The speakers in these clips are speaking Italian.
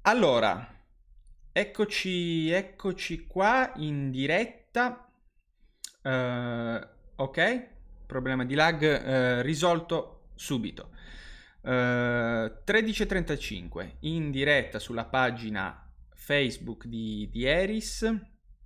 Allora, eccoci qua in diretta. Ok, problema di lag risolto subito. 13:35 in diretta sulla pagina Facebook di Eris.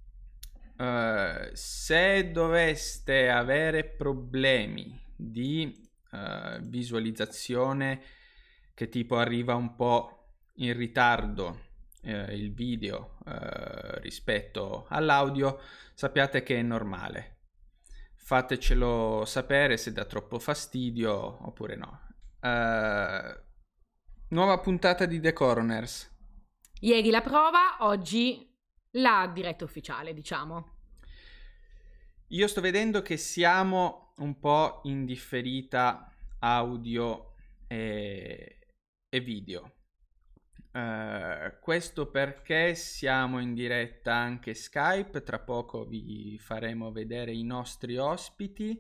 Se doveste avere problemi di visualizzazione, che tipo arriva un po' in ritardo il video rispetto all'audio, sappiate che è normale. Fatecelo sapere se dà troppo fastidio oppure no. Nuova puntata di The Coroners. Ieri la prova, oggi la diretta ufficiale, diciamo. Io sto vedendo che siamo un po' in differita audio e video. Questo perché siamo in diretta anche Skype, tra poco vi faremo vedere i nostri ospiti.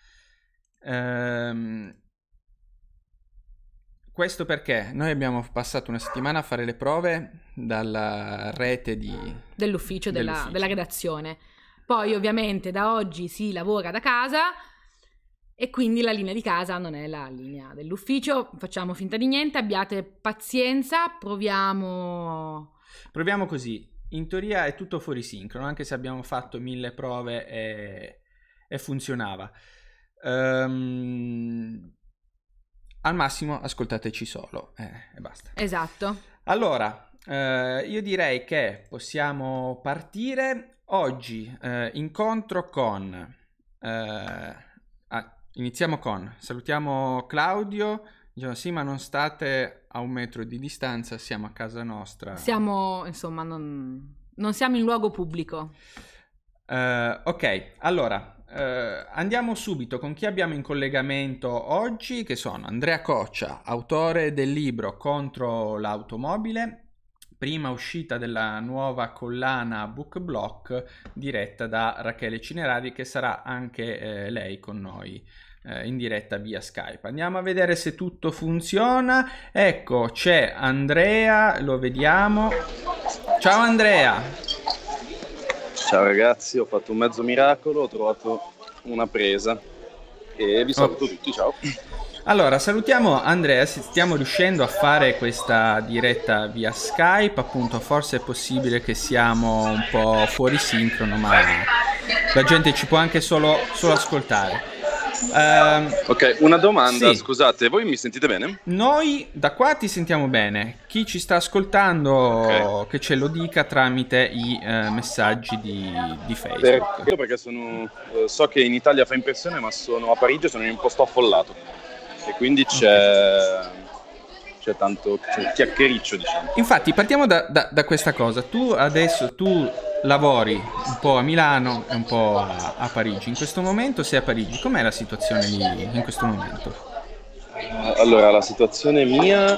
Questo perché noi abbiamo passato una settimana a fare le prove dalla rete dell'ufficio. Della redazione. Poi ovviamente da oggi si lavora da casa e quindi la linea di casa non è la linea dell'ufficio. Facciamo finta di niente, abbiate pazienza, proviamo così. In teoria è tutto fuori sincrono, anche se abbiamo fatto 1000 prove e funzionava. Al massimo ascoltateci solo e basta. Esatto. Allora, io direi che possiamo partire. Oggi incontro con... iniziamo con... Salutiamo Claudio. Diciamo, sì, ma non state a 1 metro di distanza, siamo a casa nostra. Siamo, insomma, non siamo in luogo pubblico. Ok, allora... andiamo subito con chi abbiamo in collegamento oggi, che sono Andrea Coccia, autore del libro Contro l'automobile, prima uscita della nuova collana Book Block diretta da Rachele Cinerari, che sarà anche lei con noi in diretta via Skype. Andiamo a vedere se tutto funziona. Ecco, c'è Andrea, lo vediamo. Ciao Andrea. Ciao ragazzi, ho fatto un mezzo miracolo, ho trovato una presa e vi saluto tutti, ciao. Allora, salutiamo Andrea, stiamo riuscendo a fare questa diretta via Skype, appunto forse è possibile che siamo un po' fuori sincrono, ma la gente ci può anche solo ascoltare. Ok, una domanda, sì. Scusate, voi mi sentite bene? Noi da qua ti sentiamo bene, chi ci sta ascoltando che ce lo dica tramite i messaggi di Facebook. Perché so che in Italia fa impressione, ma sono a Parigi e sono in un posto affollato e quindi c'è tanto chiacchiericcio, diciamo. Infatti partiamo da questa cosa. Tu lavori un po' a Milano e un po' a Parigi. In questo momento sei a Parigi. Com'è la situazione lì in questo momento? Allora, la situazione mia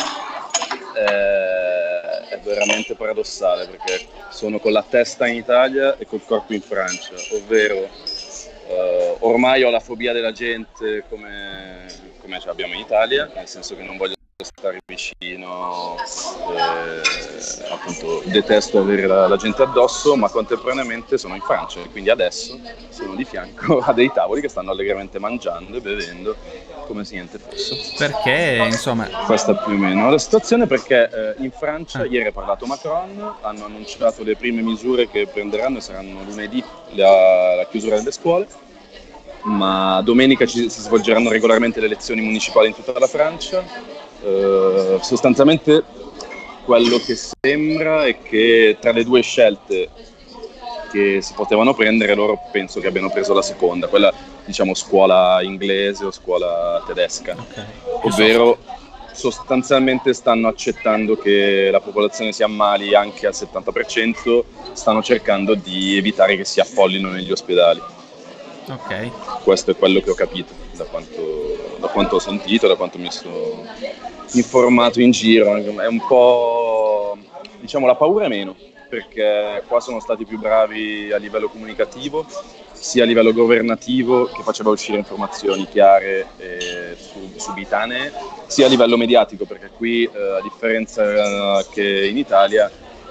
è veramente paradossale, perché sono con la testa in Italia e col corpo in Francia, ovvero ormai ho la fobia della gente come ce l'abbiamo in Italia, nel senso che non voglio stare vicino, appunto detesto avere la gente addosso, ma contemporaneamente sono in Francia e quindi adesso sono di fianco a dei tavoli che stanno allegramente mangiando e bevendo come se niente fosse. Perché, insomma... Questa è più o meno la situazione, perché in Francia ieri ha parlato Macron, hanno annunciato le prime misure che prenderanno e saranno lunedì la chiusura delle scuole, ma domenica si svolgeranno regolarmente le elezioni municipali in tutta la Francia. Sostanzialmente quello che sembra è che tra le due scelte che si potevano prendere, loro penso che abbiano preso la seconda, quella diciamo scuola inglese o scuola tedesca, ovvero sostanzialmente stanno accettando che la popolazione si ammali anche al 70%, stanno cercando di evitare che si affollino negli ospedali. Questo è quello che ho capito da quanto ho sentito, da quanto mi sono informato in giro. È un po' diciamo la paura è meno, perché qua sono stati più bravi a livello comunicativo, sia a livello governativo, che faceva uscire informazioni chiare e subitanee, sia a livello mediatico, perché qui a differenza che in Italia,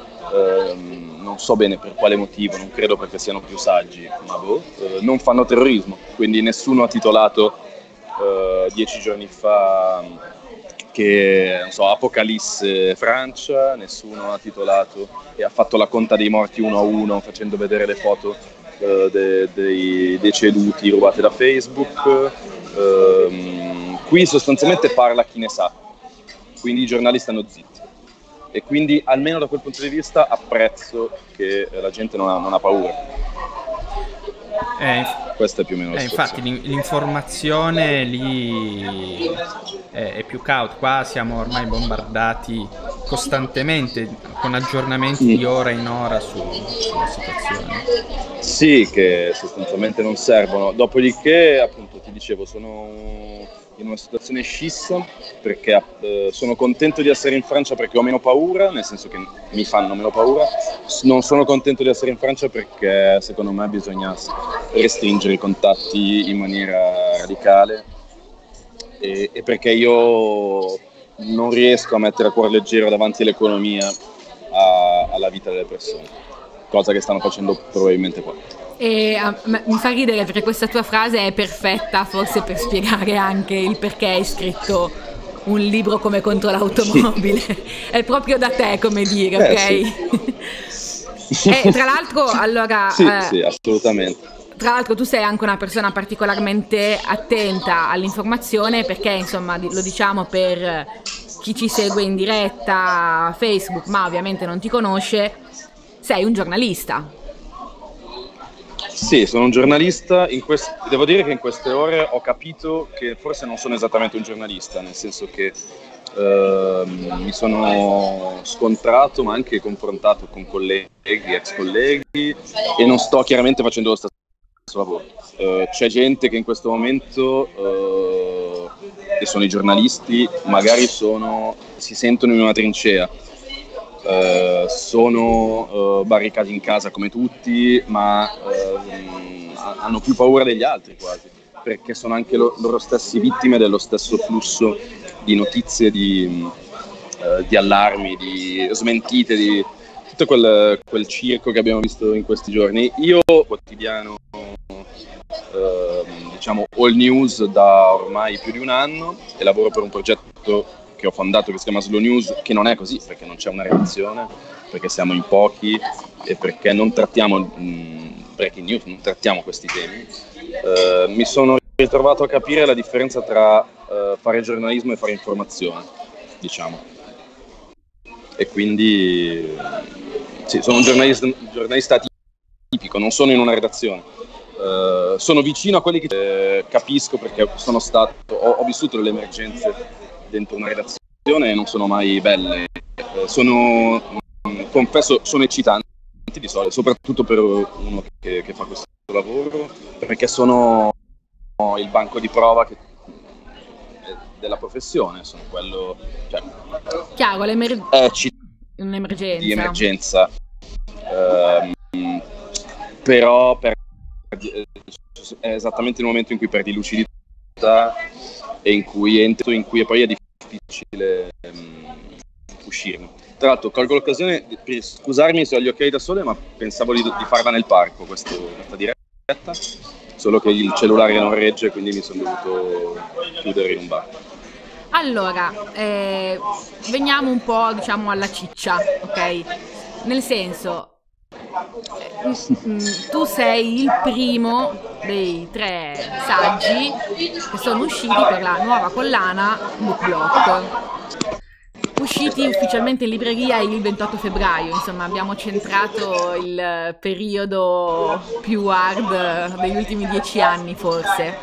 non so bene per quale motivo, non credo perché siano più saggi, ma non fanno terrorismo, quindi nessuno ha titolato 10 giorni fa che, non so, Apocalisse Francia, nessuno ha titolato e ha fatto la conta dei morti uno a uno facendo vedere le foto dei deceduti rubate da Facebook. Qui sostanzialmente parla chi ne sa, quindi i giornali stanno zitti, e quindi almeno da quel punto di vista apprezzo che la gente non ha paura. Questo è più o meno la infatti l'informazione lì è più cauta. Qua siamo ormai bombardati costantemente con aggiornamenti di ora in ora sulla situazione. Sì, che sostanzialmente non servono. Dopodiché, appunto, ti dicevo, sono in una situazione scissa, perché sono contento di essere in Francia perché ho meno paura, nel senso che mi fanno meno paura. Non sono contento di essere in Francia perché secondo me bisogna restringere i contatti in maniera radicale, e perché io non riesco a mettere a cuor leggero davanti all'economia alla vita delle persone, cosa che stanno facendo probabilmente qua. E mi fa ridere perché questa tua frase è perfetta forse per spiegare anche il perché hai scritto un libro come Contro l'automobile. Sì. È proprio da te, come dire, ok? Sì. E tra l'altro, allora... Sì, assolutamente. Tra l'altro tu sei anche una persona particolarmente attenta all'informazione, perché insomma lo diciamo per chi ci segue in diretta a Facebook, ma ovviamente non ti conosce, sei un giornalista. Sì, sono un giornalista. Devo dire che in queste ore ho capito che forse non sono esattamente un giornalista, nel senso che mi sono scontrato ma anche confrontato con colleghi, ex colleghi, e non sto chiaramente facendo lo stesso lavoro. C'è gente che in questo momento, che sono i giornalisti, magari si sentono in una trincea. Sono barricati in casa come tutti, ma hanno più paura degli altri quasi, perché sono anche loro stessi vittime dello stesso flusso di notizie, di allarmi, di smentite, di tutto quel circo che abbiamo visto in questi giorni. Io quotidiano, diciamo all news da ormai più di un anno, e lavoro per un progetto che ho fondato che si chiama Slow News, che non è così perché non c'è una redazione, perché siamo in pochi e perché non trattiamo breaking news, non trattiamo questi temi. Mi sono ritrovato a capire la differenza tra fare giornalismo e fare informazione, diciamo. E quindi sì, sono un giornalista atipico, non sono in una redazione. Sono vicino a quelli che capisco, perché ho vissuto delle emergenze dentro una redazione e non sono mai belle. Confesso, sono eccitanti di solito, soprattutto per uno che fa questo lavoro, perché sono il banco di prova della professione, sono quello, cioè, chiaro, un'emergenza. Di emergenza. Però è esattamente il momento in cui perdi lucidità e in cui poi è difficile uscirne. Tra l'altro colgo l'occasione per scusarmi se ho gli occhiali da sole, ma pensavo di farla nel parco questa diretta, solo che il cellulare non regge, quindi mi sono dovuto chiudere in un bar. Allora, veniamo un po', diciamo, alla ciccia, ok? Nel senso, tu sei il primo dei 3 saggi che sono usciti per la nuova collana Book Block, usciti ufficialmente in libreria il 28 febbraio. Insomma, abbiamo centrato il periodo più hard degli ultimi 10 anni forse.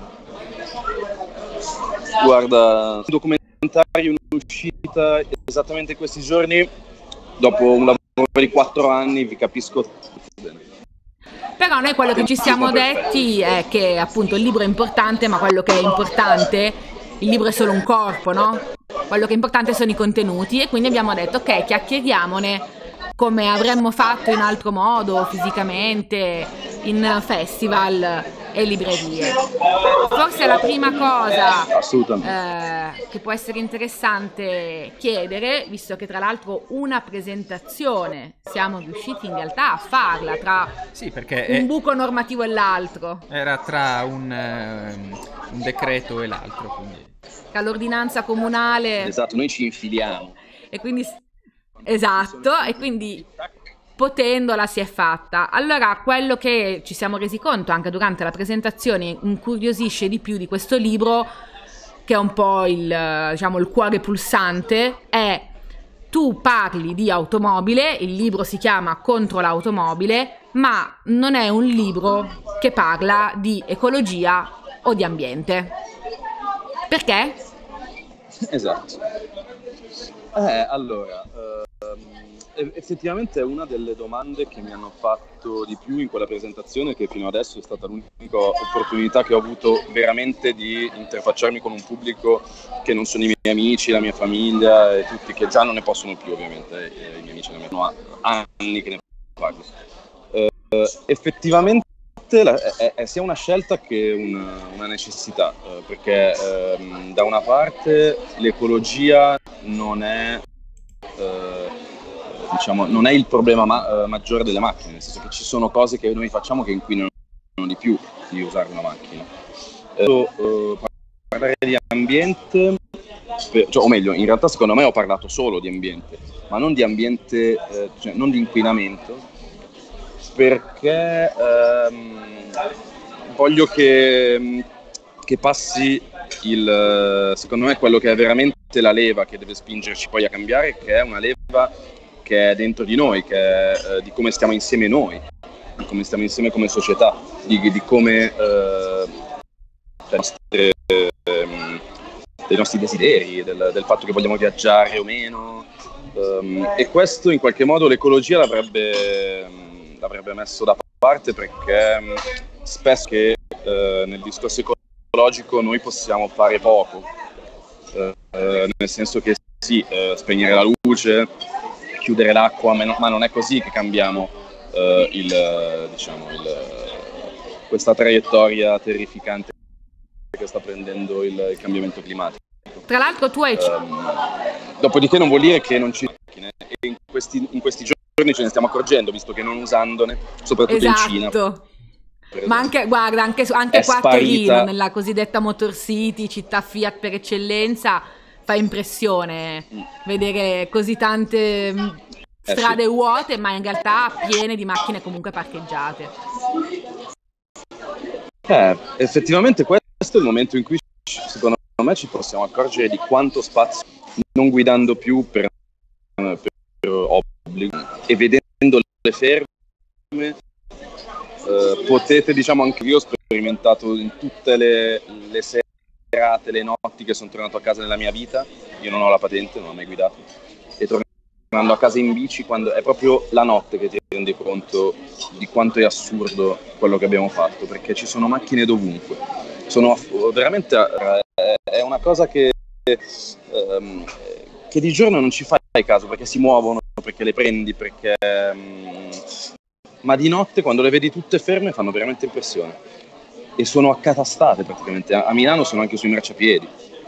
Guarda, un documentario in uscita esattamente questi giorni, dopo un lavoro di 4 anni, vi capisco bene. Però noi quello che ci siamo detti è che appunto il libro è importante, ma quello che è importante il libro è solo un corpo, no? Quello che è importante sono i contenuti, e quindi abbiamo detto ok, chiacchieriamone come avremmo fatto in altro modo, fisicamente, in festival e librerie. Forse la prima cosa che può essere interessante chiedere, visto che tra l'altro una presentazione siamo riusciti in realtà a farla tra perché un buco normativo e l'altro. Era tra un decreto e l'altro, quindi. Tra l'ordinanza comunale. Esatto, noi ci infiliamo. E quindi esatto, e quindi potendola si è fatta. Allora, quello che ci siamo resi conto anche durante la presentazione incuriosisce di più di questo libro, che è un po' il cuore pulsante, è: tu parli di automobile, il libro si chiama Contro l'automobile, ma non è un libro che parla di ecologia o di ambiente. Perché? Esatto. Allora, effettivamente è una delle domande che mi hanno fatto di più in quella presentazione, che fino adesso è stata l'unica opportunità che ho avuto veramente di interfacciarmi con un pubblico che non sono i miei amici, la mia famiglia e tutti, che già non ne possono più ovviamente, i miei amici sono anni che ne parlo. Effettivamente è sia una scelta che una necessità, perché da una parte l'ecologia non è non è il problema maggiore delle macchine, nel senso che ci sono cose che noi facciamo che inquinano di più di usare una macchina. Parlare di ambiente, o meglio, in realtà secondo me ho parlato solo di ambiente, ma non di ambiente, non di inquinamento, perché voglio che passi secondo me quello che è veramente la leva che deve spingerci poi a cambiare, che è una leva che è dentro di noi, che è di come stiamo insieme noi, di come stiamo insieme come società, di come dei nostri desideri, del fatto che vogliamo viaggiare o meno, e questo in qualche modo l'ecologia l'avrebbe messo da parte, perché spesso che nel discorso ecologico noi possiamo fare poco, nel senso che sì, spegnere la luce, chiudere l'acqua, ma non è così che cambiamo questa traiettoria terrificante che sta prendendo il cambiamento climatico. Tra l'altro tu hai... Dopodiché non vuol dire che non ci sono macchine, e in questi giorni ce ne stiamo accorgendo, visto che non usandone, soprattutto in Cina. Ma anche, guarda, anche qua a Torino, nella cosiddetta Motor City, città Fiat per eccellenza, fa impressione vedere così tante strade vuote, ma in realtà piene di macchine comunque parcheggiate. Effettivamente questo è il momento in cui secondo me ci possiamo accorgere di quanto spazio, non guidando più per obbligo e vedendo le ferme, potete, anche io ho sperimentato in tutte le serate, le notti che sono tornato a casa nella mia vita. Io non ho la patente, non ho mai guidato, e tornando a casa in bici, quando è proprio la notte che ti rendi conto di quanto è assurdo quello che abbiamo fatto, perché ci sono macchine dovunque. Sono veramente, è una cosa che di giorno non ci fai caso, perché si muovono, perché le prendi, perché ma di notte, quando le vedi tutte ferme, fanno veramente impressione, e sono accatastate praticamente. A Milano sono anche sui marciapiedi,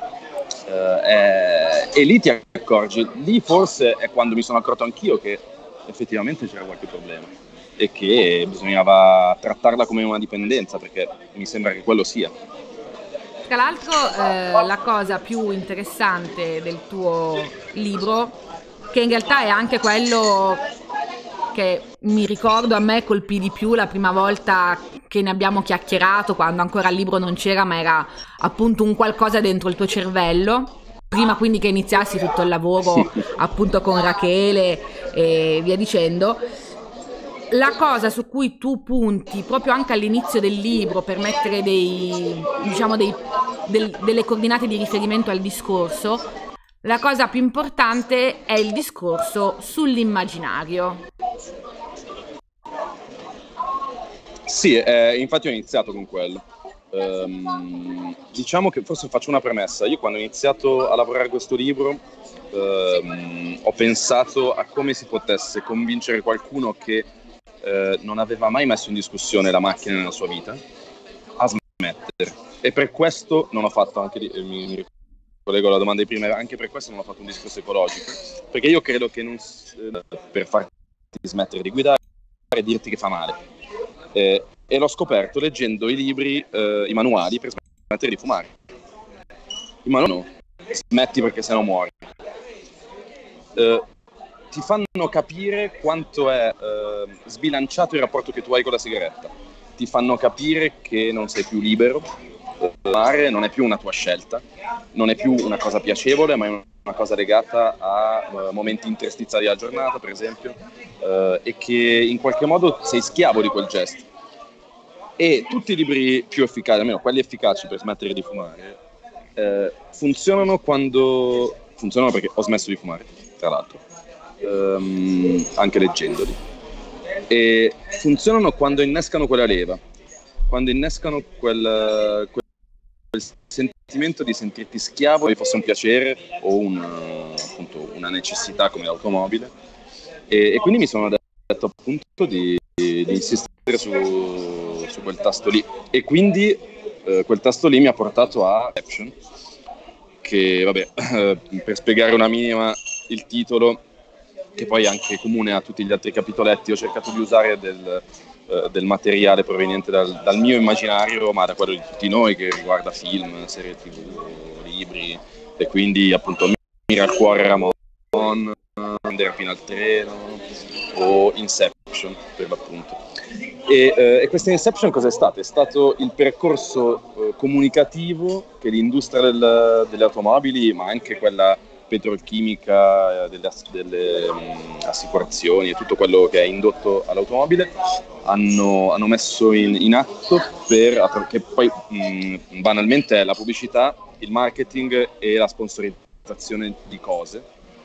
e lì ti accorgi, lì forse è quando mi sono accorto anch'io che effettivamente c'era qualche problema e che bisognava trattarla come una dipendenza, perché mi sembra che quello sia. Tra l'altro la cosa più interessante del tuo libro, che in realtà è anche quello che mi ricordo a me colpì di più la prima volta che ne abbiamo chiacchierato, quando ancora il libro non c'era, ma era appunto un qualcosa dentro il tuo cervello, prima quindi che iniziassi tutto il lavoro appunto con Rachele e via dicendo. La cosa su cui tu punti proprio anche all'inizio del libro per mettere delle coordinate di riferimento al discorso, la cosa più importante è il discorso sull'immaginario. Sì, infatti ho iniziato con quello. Diciamo che forse faccio una premessa. Io quando ho iniziato a lavorare a questo libro ho pensato a come si potesse convincere qualcuno che non aveva mai messo in discussione la macchina nella sua vita a smettere. E per questo non ho fatto, anche mi collego alla domanda di prima, anche per questo non ho fatto un discorso ecologico, perché io credo che non, per farti smettere di guidare e dirti che fa male. E l'ho scoperto leggendo i libri, i manuali per smettere di fumare. I manuali smetti perché sennò muori. Ti fanno capire quanto è sbilanciato il rapporto che tu hai con la sigaretta. Ti fanno capire che non sei più libero. Fumare non è più una tua scelta, non è più una cosa piacevole, ma è una cosa legata a momenti interstiziali della giornata, per esempio, e che in qualche modo sei schiavo di quel gesto. E tutti i libri più efficaci, almeno quelli efficaci per smettere di fumare, funzionano perché ho smesso di fumare, tra l'altro, anche leggendoli, e funzionano quando innescano quella leva, quando innescano quel sentimento di sentirti schiavo, che fosse un piacere o appunto una necessità come l'automobile, e quindi mi sono detto appunto di insistere su quel tasto lì, e quindi quel tasto lì mi ha portato a Inception, che vabbè, per spiegare una minima il titolo, che poi è anche comune a tutti gli altri capitoletti, ho cercato di usare del materiale proveniente dal mio immaginario, ma da quello di tutti noi, che riguarda film, serie tv, libri, e quindi appunto Mira al cuore Ramon, Andare fino al treno o Inception per l'appunto. E questa Inception cos'è stato? È stato il percorso comunicativo che l'industria delle automobili, ma anche quella petrolchimica, delle assicurazioni e tutto quello che è indotto all'automobile hanno messo in atto, perché poi banalmente è la pubblicità, il marketing e la sponsorizzazione di cose,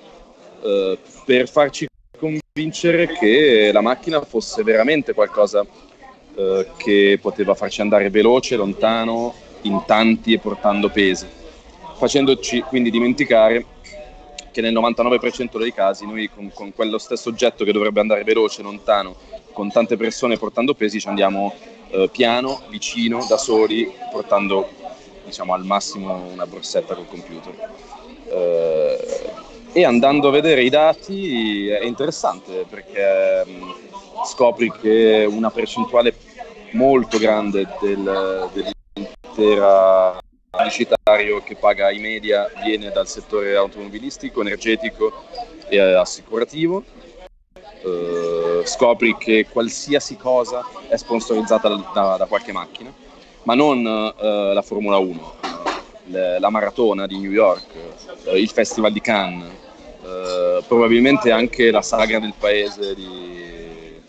per farci convincere che la macchina fosse veramente qualcosa che poteva farci andare veloce, lontano, in tanti e portando pesi, facendoci quindi dimenticare che nel 99% dei casi noi con quello stesso oggetto che dovrebbe andare veloce, lontano, con tante persone portando pesi, ci andiamo piano, vicino, da soli, portando diciamo al massimo una borsetta col computer. E andando a vedere i dati è interessante, perché scopri che una percentuale molto grande dell'intera pubblicitario che paga i media viene dal settore automobilistico, energetico e assicurativo. Scopri che qualsiasi cosa è sponsorizzata da qualche macchina, ma non la Formula 1, la maratona di New York, il Festival di Cannes, probabilmente anche la sagra del paese di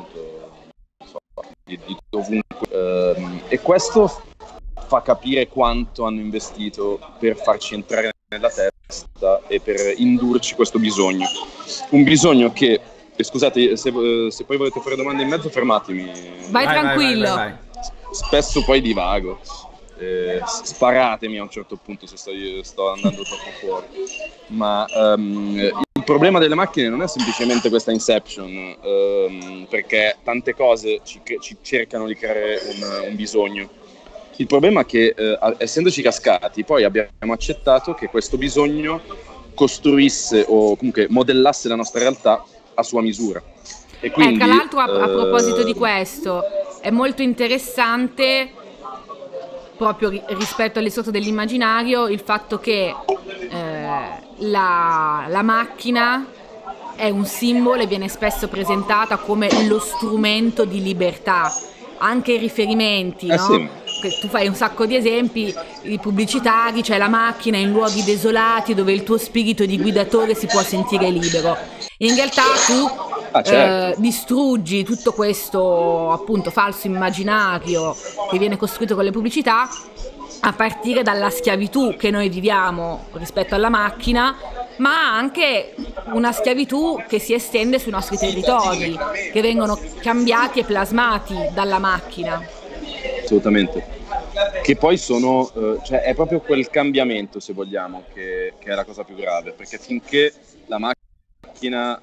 dovunque, e questo fa capire quanto hanno investito per farci entrare nella testa e per indurci questo bisogno. Un bisogno che, scusate, se poi volete fare domande in mezzo, fermatemi. Vai tranquillo. Vai. Spesso poi divago. Sparatemi a un certo punto se sto andando troppo fuori. Ma il problema delle macchine non è semplicemente questa Inception, perché tante cose ci cercano di creare un bisogno. Il problema è che, essendoci cascati, poi abbiamo accettato che questo bisogno costruisse o comunque modellasse la nostra realtà a sua misura. E quindi, tra l'altro, a proposito di questo, è molto interessante, proprio rispetto al discorso dell'immaginario, il fatto che la macchina è un simbolo e viene spesso presentata come lo strumento di libertà. Anche i riferimenti, no? Sì. Tu fai un sacco di esempi i pubblicitari, c'è la macchina in luoghi desolati dove il tuo spirito di guidatore si può sentire libero. In realtà tu distruggi tutto questo appunto falso immaginario che viene costruito con le pubblicità, a partire dalla schiavitù che noi viviamo rispetto alla macchina, ma anche una schiavitù che si estende sui nostri territori, che vengono cambiati e plasmati dalla macchina. Assolutamente. che poi sono, cioè è proprio quel cambiamento, se vogliamo, che è la cosa più grave, perché finché la macchina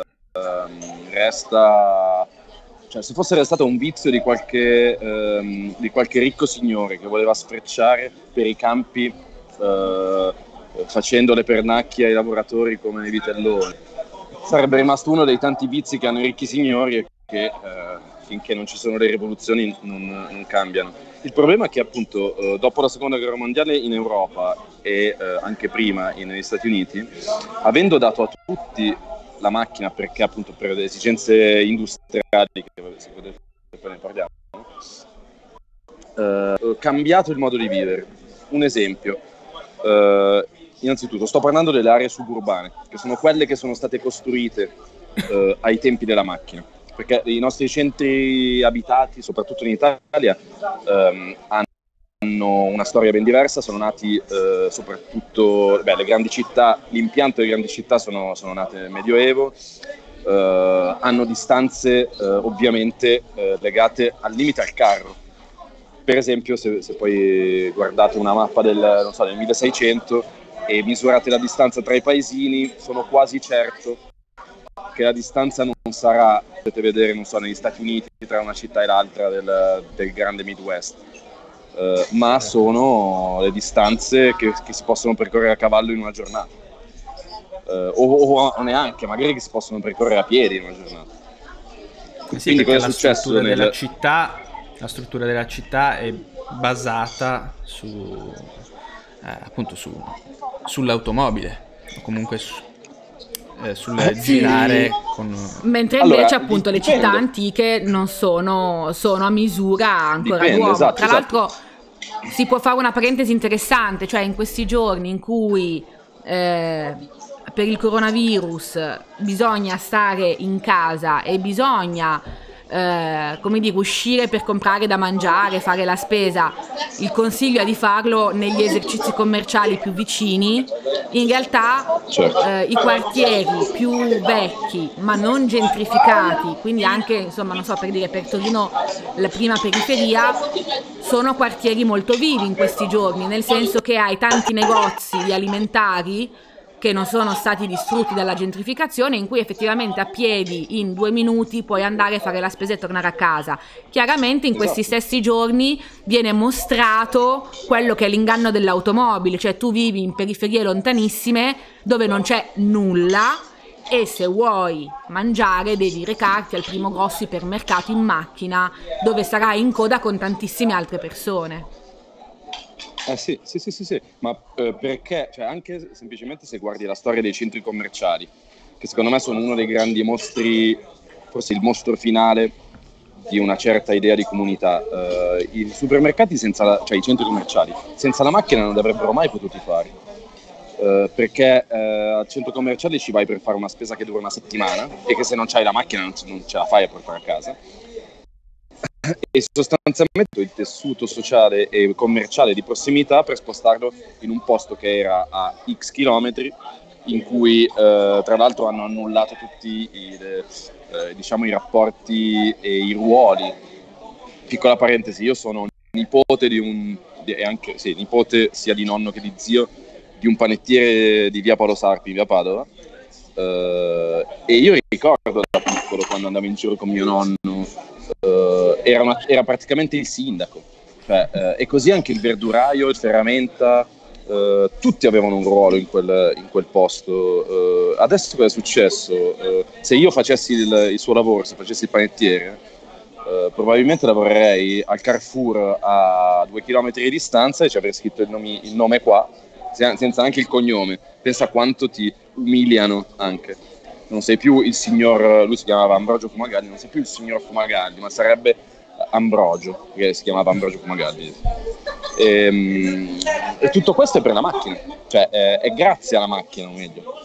resta, cioè se fosse restato un vizio di qualche ricco signore che voleva sfrecciare per i campi facendo le pernacchie ai lavoratori come nei vitelloni, sarebbe rimasto uno dei tanti vizi che hanno i ricchi signori e che finché non ci sono le rivoluzioni non cambiano. Il problema è che appunto dopo la seconda guerra mondiale in Europa e anche prima negli Stati Uniti, avendo dato a tutti la macchina perché appunto per le esigenze industriali, che se potete poi ne parliamo, cambiato il modo di vivere. Un esempio, innanzitutto sto parlando delle aree suburbane, che sono quelle che sono state costruite ai tempi della macchina, perché i nostri centri abitati, soprattutto in Italia, hanno una storia ben diversa, sono nati soprattutto, le grandi città, l'impianto delle grandi città sono nate nel Medioevo, hanno distanze ovviamente legate al limite al carro. Per esempio, se poi guardate una mappa del 1600 e misurate la distanza tra i paesini, sono quasi certo che la distanza non sarà, potete vedere, negli Stati Uniti, tra una città e l'altra del grande Midwest, ma sono le distanze che si possono percorrere a cavallo in una giornata, o neanche, magari che si possono percorrere a piedi in una giornata. Sì, quindi cosa è successo della città? La struttura della città è basata appunto sull'automobile, o comunque sul girare con... Mentre invece appunto le città antiche non sono a misura ancora d'uomo. Esatto, tra l'altro si può fare una parentesi interessante, cioè in questi giorni in cui per il coronavirus bisogna stare in casa e bisogna uscire per comprare da mangiare, fare la spesa, il consiglio è di farlo negli esercizi commerciali più vicini. In realtà i quartieri più vecchi ma non gentrificati, quindi anche per dire per Torino la prima periferia, sono quartieri molto vivi in questi giorni, nel senso che hai tanti negozi alimentari che non sono stati distrutti dalla gentrificazione, in cui effettivamente a piedi in 2 minuti puoi andare a fare la spesa e tornare a casa. Chiaramente in questi stessi giorni viene mostrato quello che è l'inganno dell'automobile, cioè tu vivi in periferie lontanissime dove non c'è nulla e se vuoi mangiare devi recarti al primo grosso ipermercato in macchina, dove sarai in coda con tantissime altre persone. Sì, ma perché, cioè anche semplicemente se guardi la storia dei centri commerciali, che secondo me sono uno dei grandi mostri, forse il mostro finale di una certa idea di comunità, i supermercati cioè i centri commerciali, senza la macchina non avrebbero mai potuti fare, perché al centro commerciale ci vai per fare una spesa che dura una settimana e che se non c'hai la macchina non ce la fai a portare a casa. E sostanzialmente il tessuto sociale e commerciale di prossimità per spostarlo in un posto che era a X chilometri, in cui tra l'altro hanno annullato tutti i rapporti e i ruoli. Piccola parentesi, io sono nipote nipote sia di nonno che di zio di un panettiere di via Paolo Sarpi, via Padova, e io ricordo da piccolo quando andavo in giro con mio nonno, era praticamente il sindaco, e così anche il verduraio, il ferramenta, tutti avevano un ruolo in quel posto. Adesso cosa è successo? Se io facessi il suo lavoro, se facessi il panettiere, probabilmente lavorerei al Carrefour a 2 chilometri di distanza e ci avrei scritto il nome qua, senza anche il cognome. Pensa quanto ti umiliano anche. Non sei più il signor, lui si chiamava Ambrogio Fumagalli, non sei più il signor Fumagalli, ma sarebbe Ambrogio, che si chiamava Ambrogio Fumagalli. E tutto questo è per la macchina, cioè è grazie alla macchina, o meglio.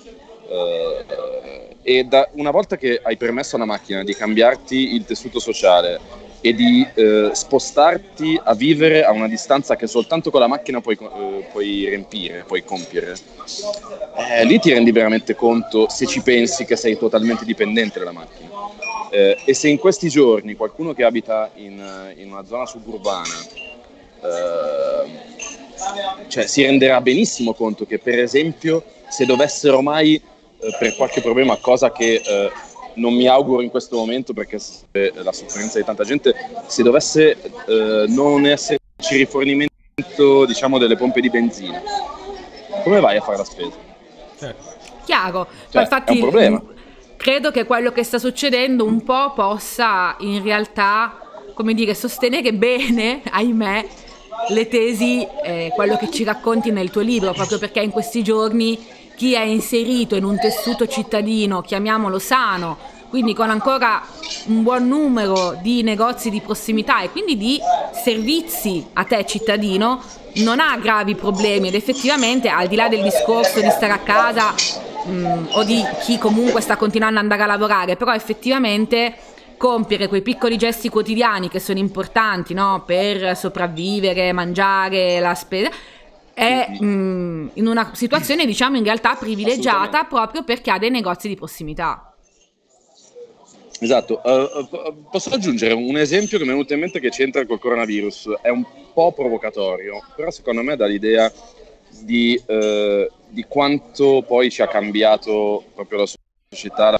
E una volta che hai permesso alla macchina di cambiarti il tessuto sociale e di spostarti a vivere a una distanza che soltanto con la macchina puoi riempire, puoi compiere, lì ti rendi veramente conto, se ci pensi, che sei totalmente dipendente dalla macchina. E se in questi giorni qualcuno che abita in una zona suburbana cioè, si renderà benissimo conto che, per esempio, se dovessero mai, per qualche problema, cosa che non mi auguro in questo momento perché la sofferenza di tanta gente, se dovesse non esserci rifornimento, diciamo, delle pompe di benzina, come vai a fare la spesa? Chiaro, cioè, infatti è un problema. Credo che quello che sta succedendo un po' possa in realtà, come dire, sostenere bene, ahimè, le tesi, quello che ci racconti nel tuo libro, proprio perché in questi giorni chi è inserito in un tessuto cittadino, chiamiamolo sano, quindi con ancora un buon numero di negozi di prossimità e quindi di servizi a te cittadino, non ha gravi problemi ed effettivamente, al di là del discorso di stare a casa o di chi comunque sta continuando ad andare a lavorare, però effettivamente compiere quei piccoli gesti quotidiani che sono importanti, no? Per sopravvivere, mangiare, la spesa, è in una situazione, diciamo, in realtà privilegiata proprio perché ha dei negozi di prossimità. Esatto, posso aggiungere un esempio che mi è venuto in mente che c'entra col coronavirus, è un po' provocatorio, però secondo me dà l'idea di quanto poi ci ha cambiato proprio la società.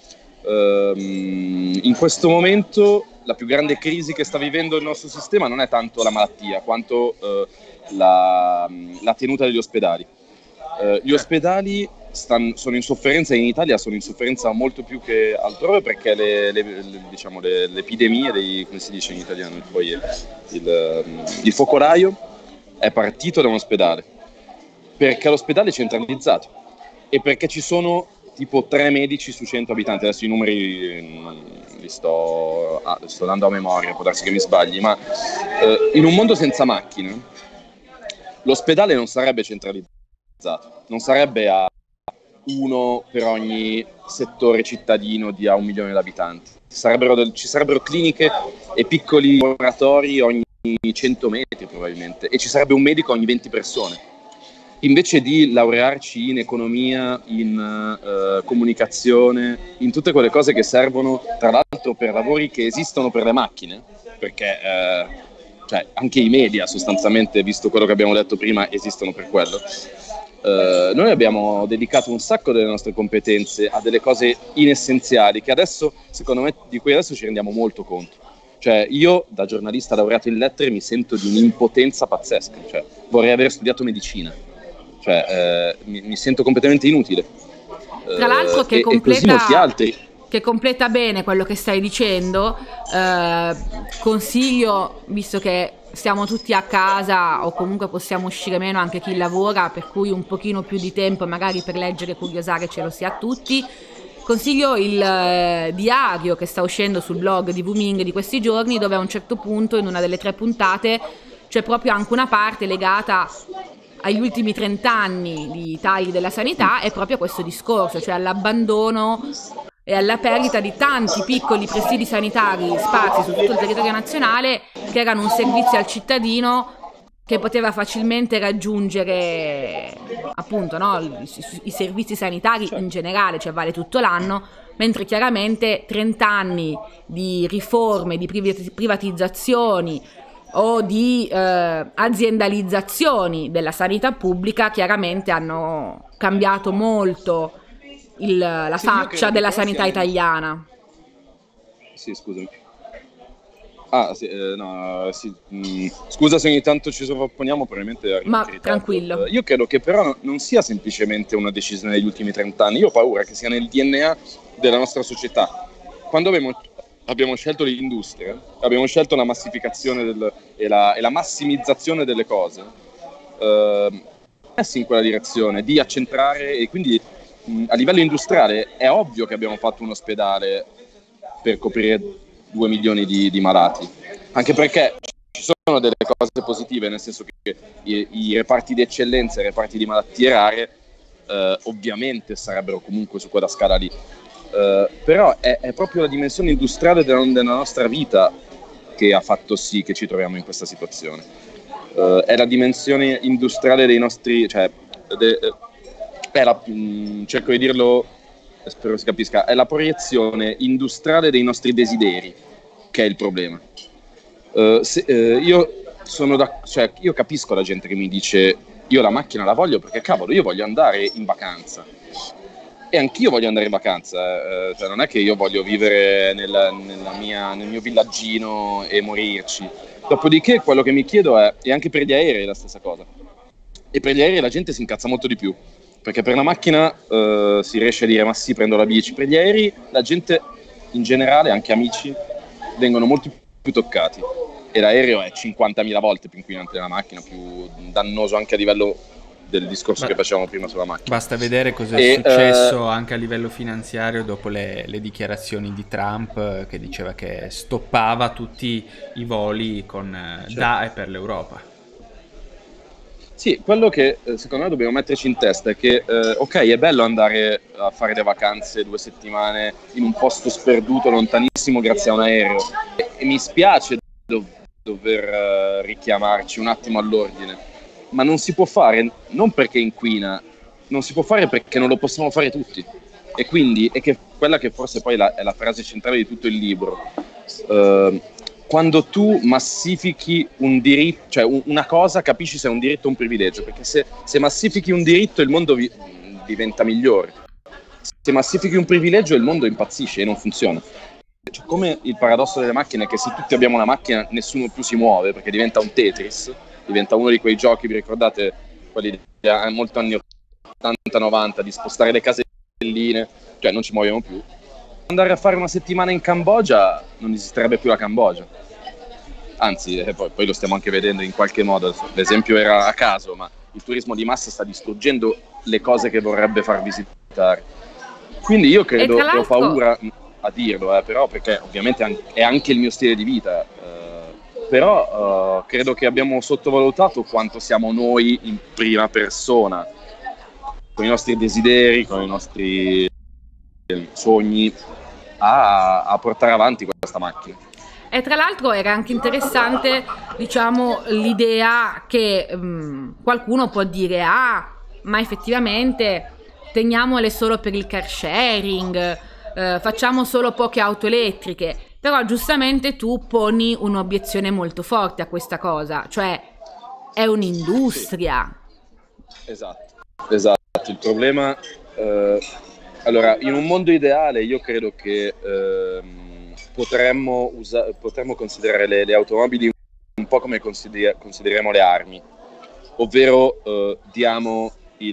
In questo momento la più grande crisi che sta vivendo il nostro sistema non è tanto la malattia quanto la tenuta degli ospedali. Gli ospedali sono in sofferenza, in Italia sono in sofferenza molto più che altrove perché diciamo, l'epidemia, come si dice in italiano, poi il focolaio è partito da un ospedale, perché l'ospedale è centralizzato e perché ci sono tipo 3 medici su 100 abitanti. Adesso i numeri li sto dando a memoria, può darsi che mi sbagli, ma in un mondo senza macchine l'ospedale non sarebbe centralizzato, non sarebbe a uno per ogni settore cittadino a 1 milione di abitanti. Ci sarebbero cliniche e piccoli laboratori ogni 100 metri probabilmente, e ci sarebbe un medico ogni 20 persone. Invece di laurearci in economia, in comunicazione, in tutte quelle cose che servono, tra l'altro, per lavori che esistono per le macchine, perché cioè, anche i media sostanzialmente, visto quello che abbiamo detto prima, esistono per quello. Noi abbiamo dedicato un sacco delle nostre competenze a delle cose inessenziali che adesso, secondo me, di cui adesso ci rendiamo molto conto. Cioè, io da giornalista laureato in lettere mi sento di un'impotenza pazzesca, cioè vorrei aver studiato medicina, cioè mi sento completamente inutile. Tra l'altro che così molti altri. Che completa bene quello che stai dicendo, consiglio, visto che stiamo tutti a casa o comunque possiamo uscire meno anche chi lavora, per cui un pochino più di tempo magari per leggere e curiosare ce lo sia a tutti, consiglio il diario che sta uscendo sul blog di Booming di questi giorni, dove a un certo punto, in una delle 3 puntate, c'è proprio anche una parte legata agli ultimi 30 anni di tagli della sanità, è proprio questo discorso, cioè all'abbandono e alla perdita di tanti piccoli presidi sanitari sparsi su tutto il territorio nazionale, che erano un servizio al cittadino che poteva facilmente raggiungere, appunto, no, i servizi sanitari in generale, cioè vale tutto l'anno, mentre chiaramente 30 anni di riforme, di privatizzazioni o di aziendalizzazioni della sanità pubblica chiaramente hanno cambiato molto la faccia della sanità italiana. Sì, scusami. Scusa se ogni tanto ci sovrapponiamo, probabilmente ma tranquillo. Io credo che però non sia semplicemente una decisione degli ultimi 30 anni, io ho paura che sia nel DNA della nostra società. Quando abbiamo scelto l'industria, abbiamo scelto la massificazione e la massimizzazione delle cose, messi in quella direzione di accentrare, e quindi a livello industriale è ovvio che abbiamo fatto un ospedale per coprire 2 milioni di malati, anche perché ci sono delle cose positive, nel senso che i reparti di eccellenza e i reparti di malattie rare ovviamente sarebbero comunque su quella scala lì, però è proprio la dimensione industriale della nostra vita che ha fatto sì che ci troviamo in questa situazione. È la dimensione industriale dei nostri, cioè cerco di dirlo, spero si capisca, è la proiezione industriale dei nostri desideri che è il problema. Io cioè, io capisco la gente che mi dice io la macchina la voglio perché cavolo, io voglio andare in vacanza. E anch'io voglio andare in vacanza, cioè non è che io voglio vivere nel mio villaggino e morirci. Dopodiché quello che mi chiedo e anche per gli aerei la stessa cosa. E per gli aerei la gente si incazza molto di più, perché per una macchina si riesce a dire ma sì, prendo la bici. Per gli aerei la gente in generale, anche amici, vengono molto più toccati. E l'aereo è 50.000 volte più inquinante della macchina, più dannoso anche a livello del discorso che facevamo prima sulla macchina. Basta vedere cosa è successo anche a livello finanziario dopo le dichiarazioni di Trump, che diceva che stoppava tutti i voli da e per l'Europa. Sì, quello che secondo me dobbiamo metterci in testa è che ok, è bello andare a fare le vacanze 2 settimane in un posto sperduto, lontanissimo, grazie a un aereo, e mi spiace dover richiamarci un attimo all'ordine. Ma non si può fare, non perché inquina, non si può fare perché non lo possiamo fare tutti. E quindi, quella che forse poi è la frase centrale di tutto il libro, quando tu massifichi un diritto, cioè una cosa, capisci se è un diritto o un privilegio, perché se massifichi un diritto il mondo diventa migliore. Se massifichi un privilegio il mondo impazzisce e non funziona. Cioè, come il paradosso delle macchine è che se tutti abbiamo una macchina nessuno più si muove perché diventa un Tetris, diventa uno di quei giochi, vi ricordate, quelli di molti anni 80-90, di spostare le caselline, cioè non ci muoviamo più. Andare a fare una settimana in Cambogia non esisterebbe più la Cambogia. Anzi, poi lo stiamo anche vedendo in qualche modo, l'esempio era a caso, ma il turismo di massa sta distruggendo le cose che vorrebbe far visitare. Quindi io credo, ho paura a dirlo, però perché ovviamente è anche il mio stile di vita, però credo che abbiamo sottovalutato quanto siamo noi in prima persona, con i nostri desideri, con i nostri sogni, a portare avanti questa macchina. E tra l'altro era anche interessante, diciamo, l'idea che qualcuno può dire ma effettivamente teniamole solo per il car sharing, facciamo solo poche auto elettriche. Però giustamente tu poni un'obiezione molto forte a questa cosa, cioè è un'industria. Sì. Esatto. Il problema, allora, in un mondo ideale io credo che potremmo considerare le automobili un po' come consideriamo le armi, ovvero diamo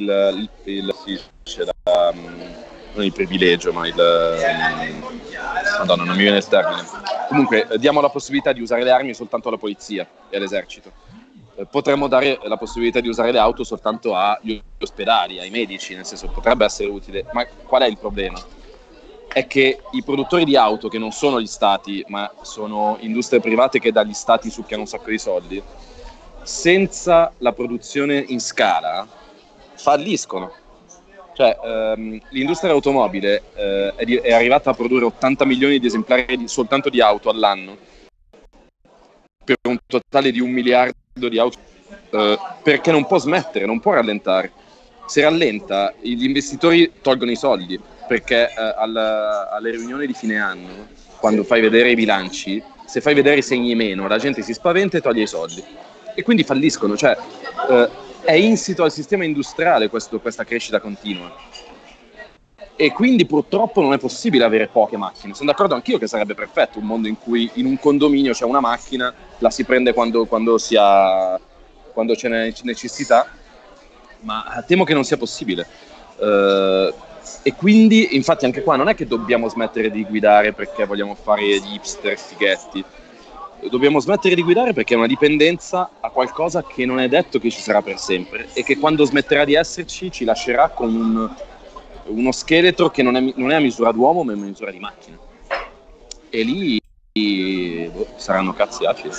non il privilegio, ma Madonna, non mi viene il termine. Comunque, diamo la possibilità di usare le armi soltanto alla polizia e all'esercito. Potremmo dare la possibilità di usare le auto soltanto agli ospedali, ai medici, nel senso potrebbe essere utile. Ma qual è il problema? È che i produttori di auto, che non sono gli stati, ma sono industrie private che dagli stati succhiano un sacco di soldi, senza la produzione in scala falliscono. Cioè, l'industria automobile è arrivata a produrre 80 milioni di esemplari soltanto di auto all'anno, per un totale di 1 miliardo di auto, perché non può smettere, non può rallentare. Se rallenta, gli investitori tolgono i soldi, perché alle riunioni di fine anno, quando fai vedere i bilanci, se fai vedere i segni meno, la gente si spaventa e toglie i soldi. E quindi falliscono, cioè è insito al sistema industriale questa crescita continua. E quindi purtroppo non è possibile avere poche macchine. Sono d'accordo anch'io che sarebbe perfetto un mondo in cui in un condominio c'è una macchina, la si prende quando c'è necessità, ma temo che non sia possibile. E quindi, infatti, anche qua non è che dobbiamo smettere di guidare perché vogliamo fare gli hipster fighetti. Dobbiamo smettere di guidare perché è una dipendenza a qualcosa che non è detto che ci sarà per sempre e che quando smetterà di esserci ci lascerà con uno scheletro che non è a misura d'uomo ma è a misura di macchina. E lì saranno cazzi acidi.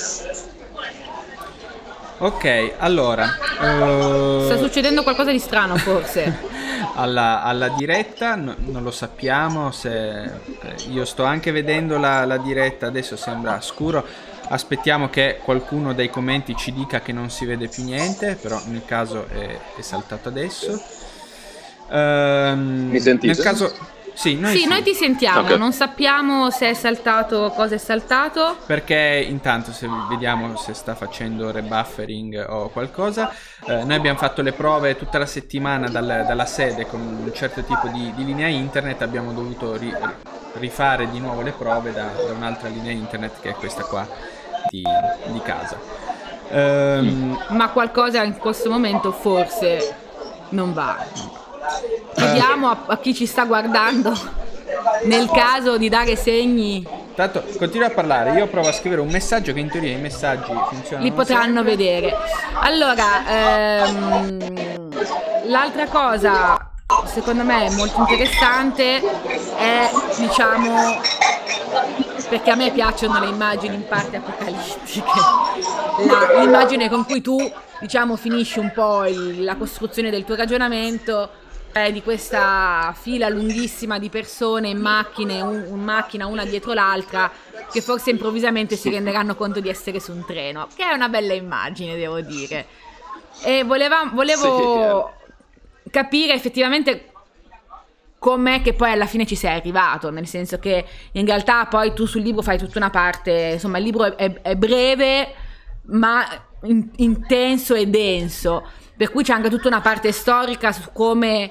Ok, allora sta succedendo qualcosa di strano forse. alla diretta non lo sappiamo, io sto anche vedendo la diretta, adesso sembra scuro. Aspettiamo che qualcuno dei commenti ci dica che non si vede più niente, però nel caso è saltato adesso. Mi sentite? Nel caso Sì, noi ti sentiamo, Ok. non sappiamo se è saltato, cosa è saltato. Perché intanto se vediamo se sta facendo rebuffering o qualcosa, noi abbiamo fatto le prove tutta la settimana dalla sede con un certo tipo di linea internet, abbiamo dovuto rifare di nuovo le prove da un'altra linea internet che è questa qua di casa. Ma qualcosa in questo momento forse non va. Chiediamo a chi ci sta guardando, nel caso di dare segni, Tanto continua a parlare, io provo a scrivere un messaggio che in teoria i messaggi funzionano. li potranno vedere. Allora, l'altra cosa secondo me molto interessante è, diciamo, perché a me piacciono le immagini in parte apocalittiche, l'immagine con cui tu, diciamo, finisci un po' la costruzione del tuo ragionamento, di questa fila lunghissima di persone in macchine, macchina una dietro l'altra, che forse improvvisamente si renderanno conto di essere su un treno, che è una bella immagine, devo dire. E volevo capire effettivamente com'è che poi alla fine ci sei arrivato, nel senso che in realtà poi tu sul libro fai tutta una parte, insomma il libro è breve ma intenso e denso, per cui c'è anche tutta una parte storica su come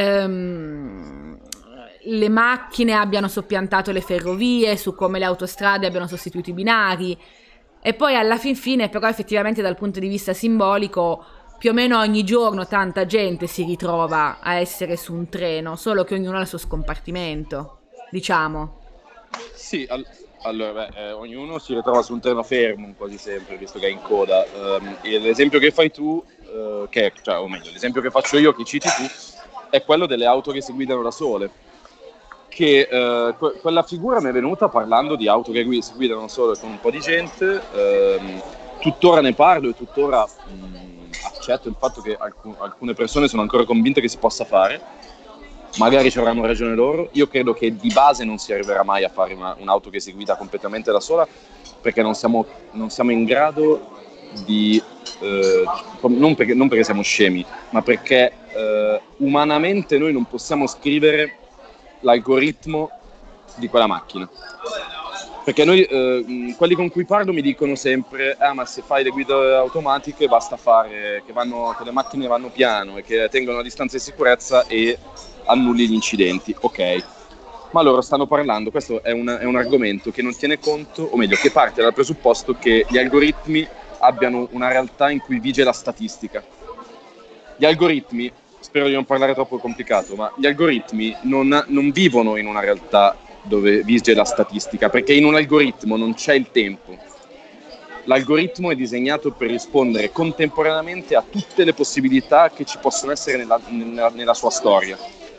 le macchine abbiano soppiantato le ferrovie, su come le autostrade abbiano sostituito i binari, e poi alla fin fine però effettivamente dal punto di vista simbolico più o meno ogni giorno tanta gente si ritrova a essere su un treno, solo che ognuno ha il suo scompartimento, diciamo. Sì, allora, ognuno si ritrova su un treno fermo quasi sempre, visto che è in coda. E l'esempio che fai tu, o meglio, l'esempio che faccio io, che citi tu, è quello delle auto che si guidano da sole. Che quella figura mi è venuta parlando di auto che si guidano da sole con un po' di gente. Tuttora ne parlo e tuttora accetto il fatto che alcune persone sono ancora convinte che si possa fare. Magari ci avranno ragione loro. Io credo che di base non si arriverà mai a fare un'auto che si guida completamente da sola, perché non siamo in grado di non perché siamo scemi, ma perché umanamente noi non possiamo scrivere l'algoritmo di quella macchina. Perché noi, quelli con cui parlo mi dicono sempre ma se fai le guide automatiche basta fare che le macchine vanno piano e che tengono la distanza di sicurezza e annulli gli incidenti. Ok, ma loro stanno parlando, questo è un argomento che non tiene conto, o meglio, che parte dal presupposto che gli algoritmi abbiano una realtà in cui vige la statistica. Gli algoritmi, spero di non parlare troppo complicato, ma gli algoritmi non vivono in una realtà dove vige la statistica, perché in un algoritmo non c'è il tempo. L'algoritmo è disegnato per rispondere contemporaneamente a tutte le possibilità che ci possono essere nella sua storia.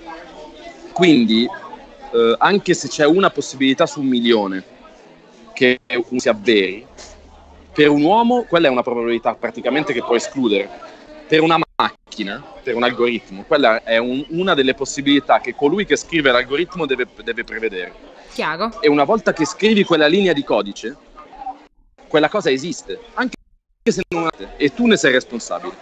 Quindi, anche se c'è una possibilità su 1.000.000 che si avveri, per un uomo quella è una probabilità praticamente che può escludere. Per una macchina, per un algoritmo, quella è una delle possibilità che colui che scrive l'algoritmo deve prevedere. Chiaro. E una volta che scrivi quella linea di codice, quella cosa esiste, anche se non è, e tu ne sei responsabile.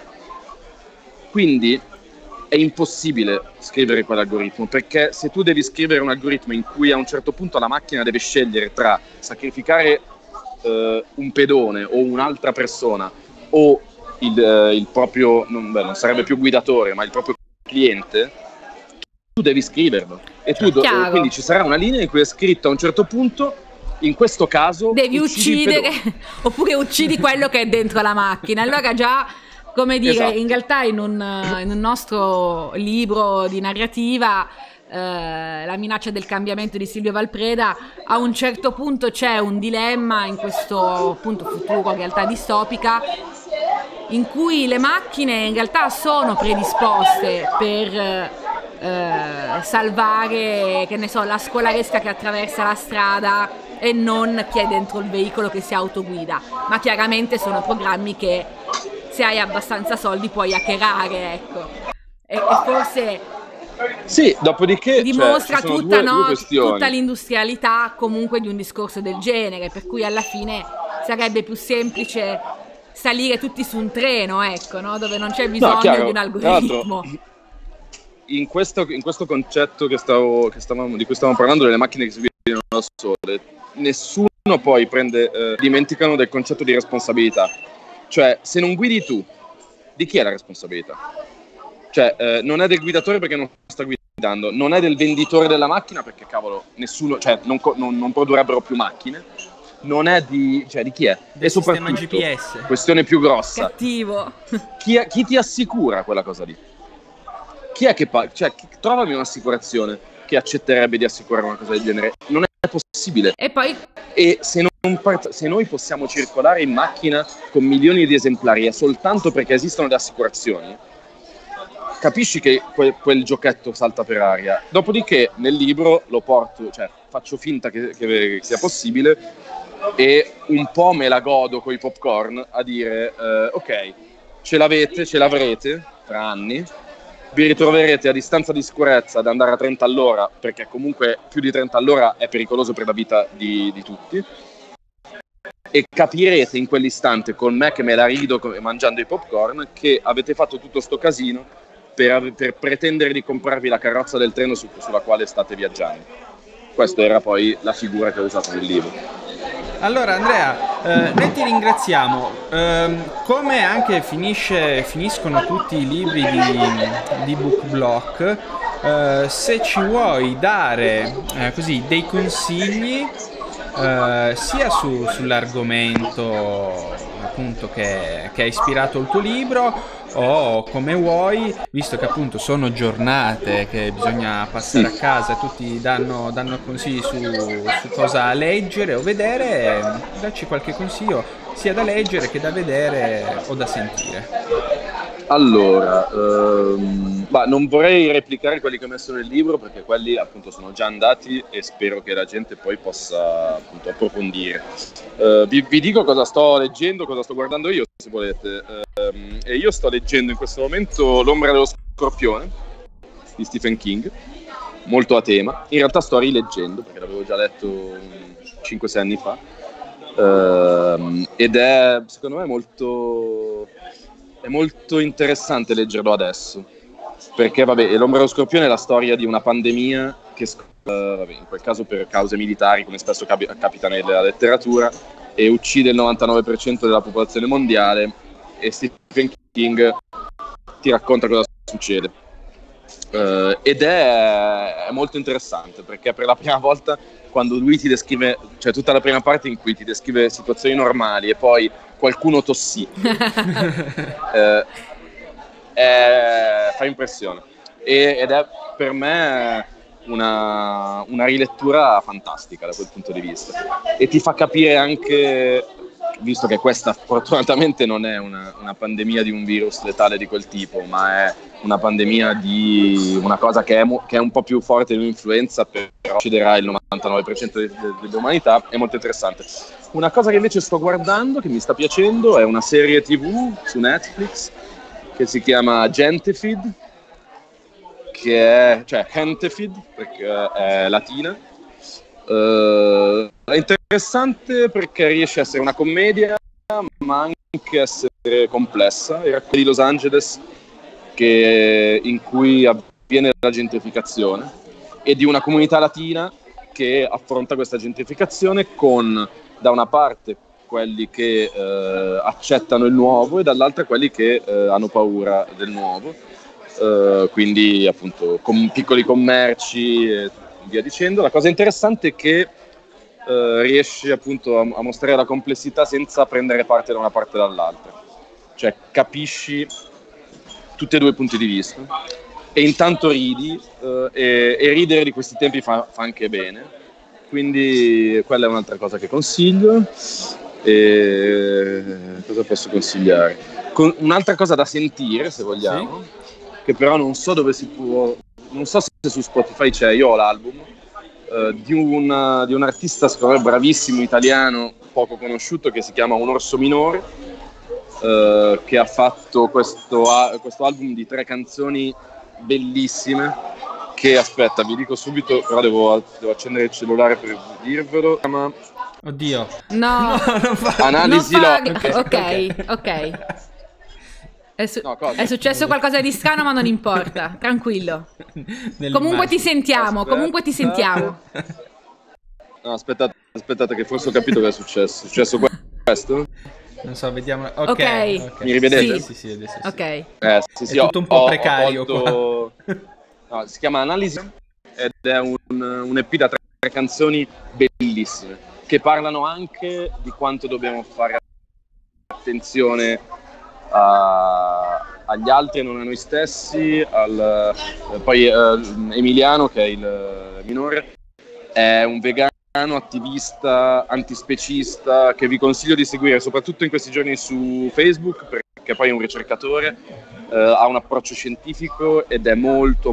Quindi è impossibile scrivere quell'algoritmo, perché se tu devi scrivere un algoritmo in cui a un certo punto la macchina deve scegliere tra sacrificare un pedone o un'altra persona o il proprio, non sarebbe più guidatore, ma il proprio cliente, tu devi scriverlo. E quindi ci sarà una linea in cui è scritto a un certo punto, in questo caso devi uccidere oppure uccidi quello che è dentro la macchina. Allora già, come dire, esatto. In realtà in un nostro libro di narrativa, La minaccia del cambiamento di Silvio Valpreda, a un certo punto c'è un dilemma in questo appunto futuro, in realtà distopica, in cui le macchine in realtà sono predisposte per salvare, che ne so, la scolaresca che attraversa la strada e non chi è dentro il veicolo che si autoguida, ma chiaramente sono programmi che se hai abbastanza soldi puoi hackerare, ecco, e forse sì, dopodiché dimostra tutta l'industrialità comunque di un discorso del genere, per cui alla fine sarebbe più semplice salire tutti su un treno, ecco, no? Dove non c'è bisogno di un algoritmo. in questo concetto di cui stavamo parlando, delle macchine che si guidano da sole, nessuno poi dimenticano del concetto di responsabilità. Cioè, se non guidi tu, di chi è la responsabilità? Cioè, non è del guidatore perché non sta guidando, non è del venditore della macchina perché, cavolo, nessuno, cioè, non produrrebbero più macchine, non è di chi è? Del sistema GPS. Questione più grossa. Cattivo. Chi ti assicura quella cosa lì? Chi è che trovami un'assicurazione che accetterebbe di assicurare una cosa del genere. Non è possibile. E se noi possiamo circolare in macchina con milioni di esemplari è soltanto perché esistono le assicurazioni, capisci che quel giochetto salta per aria. Dopodiché nel libro lo porto, cioè faccio finta che sia possibile e un po' me la godo coi popcorn a dire ok, ce l'avrete tra anni, vi ritroverete a distanza di sicurezza ad andare a 30 all'ora, perché comunque più di 30 all'ora è pericoloso per la vita di tutti, e capirete in quell'istante con me che me la rido mangiando i popcorn che avete fatto tutto sto casino per pretendere di comprarvi la carrozza del treno sulla quale state viaggiando. Questa era poi la figura che ho usato nel libro. Allora Andrea, noi ti ringraziamo. Come anche finiscono tutti i libri di BookBlock, se ci vuoi dare così dei consigli sia sull'argomento appunto che ha ispirato il tuo libro, o come vuoi, visto che appunto sono giornate che bisogna passare a casa, tutti danno consigli su cosa leggere o vedere, dacci qualche consiglio sia da leggere che da vedere o da sentire. Allora, non vorrei replicare quelli che ho messo nel libro perché quelli appunto sono già andati e spero che la gente poi possa appunto approfondire. Vi dico cosa sto leggendo, cosa sto guardando io, se volete. E io sto leggendo in questo momento L'ombra dello scorpione di Stephen King, molto a tema. In realtà sto rileggendo perché l'avevo già letto 5-6 anni fa, ed è secondo me è molto interessante leggerlo adesso, perché L'ombra dello scorpione è la storia di una pandemia che in quel caso per cause militari, come spesso capita nella letteratura, e uccide il 99% della popolazione mondiale, e Stephen King ti racconta cosa succede. Ed è molto interessante perché per la prima volta, quando lui ti descrive, cioè tutta la prima parte in cui ti descrive situazioni normali e poi qualcuno tossì, fa impressione, ed è per me una rilettura fantastica da quel punto di vista, e ti fa capire anche, visto che questa fortunatamente non è una pandemia di un virus letale di quel tipo, ma è una pandemia di una cosa che è un po' più forte di un'influenza, però ucciderà il 99% dell'umanità. È molto interessante. Una cosa che invece sto guardando, che mi sta piacendo, è una serie TV su Netflix che si chiama Gentefeed, cioè Gentefeed perché è latina. È interessante perché riesce a essere una commedia ma anche a essere complessa. Era di Los Angeles in cui avviene la gentrificazione, e di una comunità latina che affronta questa gentrificazione con, da una parte, quelli che accettano il nuovo e dall'altra quelli che hanno paura del nuovo, quindi appunto con piccoli commerci e via dicendo. La cosa interessante è che riesce appunto a mostrare la complessità senza prendere parte da una parte o dall'altra, cioè capisci tutti e due i punti di vista e intanto ridi, e ridere di questi tempi fa anche bene, quindi quella è un'altra cosa che consiglio. E cosa posso consigliare? Un'altra cosa da sentire, se vogliamo, sì, che però non so dove si può, non so se su Spotify c'è, io ho l'album di un artista secondo me bravissimo italiano, poco conosciuto, che si chiama Un Orso Minore, che ha fatto questo album di 3 canzoni bellissime, che aspetta, vi dico subito, però devo accendere il cellulare per dirvelo. Oddio. No, non fa... Analisi non fa... Ok. È successo qualcosa di strano, ma non importa, tranquillo. Comunque ti sentiamo, No, aspettate che forse ho capito che è successo. È successo questo? Non so, vediamo. Ok. Mi rivedete? Sì, adesso sì. Ok. Sì, è tutto un po' precario qua. No, si chiama Analisi ed è un EP da 3 canzoni bellissime che parlano anche di quanto dobbiamo fare attenzione agli altri e non a noi stessi. Poi Emiliano, che è il minore, è un vegano attivista antispecista che vi consiglio di seguire soprattutto in questi giorni su Facebook, perché poi è un ricercatore, ha un approccio scientifico ed è molto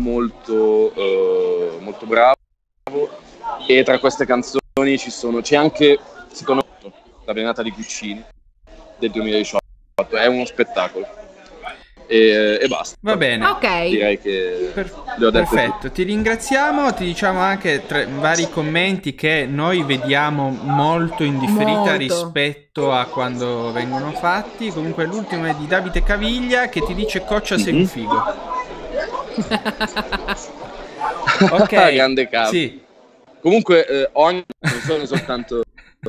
bravo, e tra queste canzoni c'è anche, secondo me, La Venata di Guccini del 2018. È uno spettacolo e basta. Va bene, ok, direi che le ho dette perfetto, tutte. ti ringraziamo, ti diciamo anche tra vari commenti che noi vediamo molto in differita rispetto a quando vengono fatti. Comunque l'ultimo è di Davide Caviglia che ti dice: Coccia sei un figo. Ok, grande capo. Sì. Comunque non sono soltanto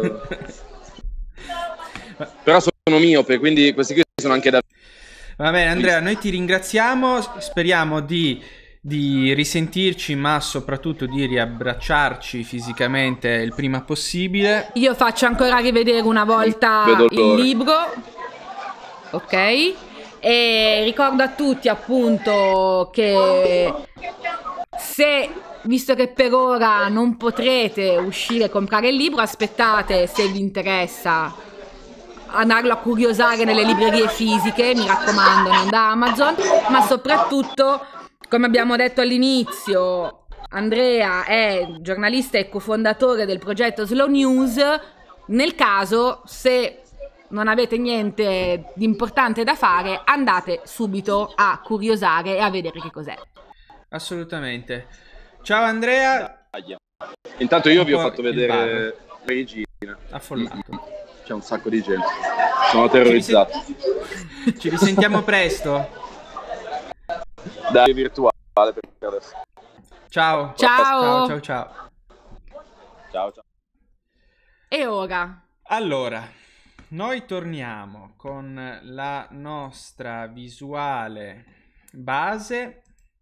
però sono miope, quindi questi qui sono anche da... Va bene Andrea, noi ti ringraziamo, speriamo di risentirci, ma soprattutto di riabbracciarci fisicamente il prima possibile. Io faccio ancora rivedere una volta il libro, ok? E ricordo a tutti appunto che visto che per ora non potrete uscire e comprare il libro, aspettate, se vi interessa, andarlo a curiosare nelle librerie fisiche, mi raccomando, non da Amazon. Ma soprattutto, come abbiamo detto all'inizio, Andrea è giornalista e cofondatore del progetto Slow News. Nel caso, se non avete niente di importante da fare, andate subito a curiosare e a vedere che cos'è. Assolutamente. Ciao Andrea. Intanto io vi ho fatto vedere la regina. Affollato. C'è un sacco di gente. Sono terrorizzato. Ci risentiamo presto. Dai, virtuale per adesso. Ciao. Ciao. Ciao. E ora? Allora, noi torniamo con la nostra visuale base.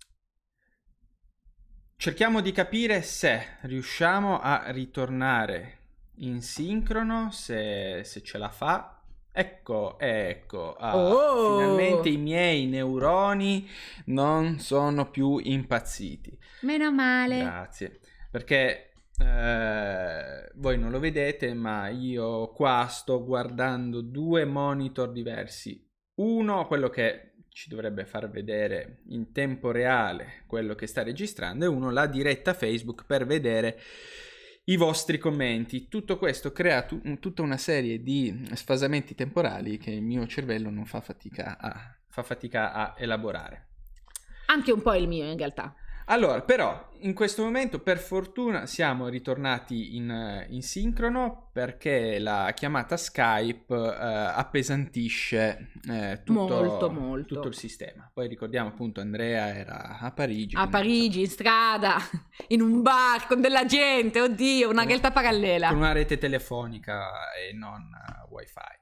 Cerchiamo di capire se riusciamo a ritornare in sincrono, se ce la fa. Ecco, finalmente i miei neuroni non sono più impazziti. Meno male. Grazie, perché voi non lo vedete, ma io qua sto guardando 2 monitor diversi. Uno, quello che ci dovrebbe far vedere in tempo reale quello che sta registrando, e uno la diretta Facebook per vedere i vostri commenti. Tutto questo crea tutta una serie di sfasamenti temporali che il mio cervello non fa fatica a elaborare. Anche un po' il mio, in realtà. Allora, però, in questo momento, per fortuna, siamo ritornati in sincrono, perché la chiamata Skype appesantisce tutto il sistema. Poi ricordiamo appunto Andrea era a Parigi. A Parigi, in strada, in un bar, con della gente, oddio, una realtà parallela. Con una rete telefonica e non wifi.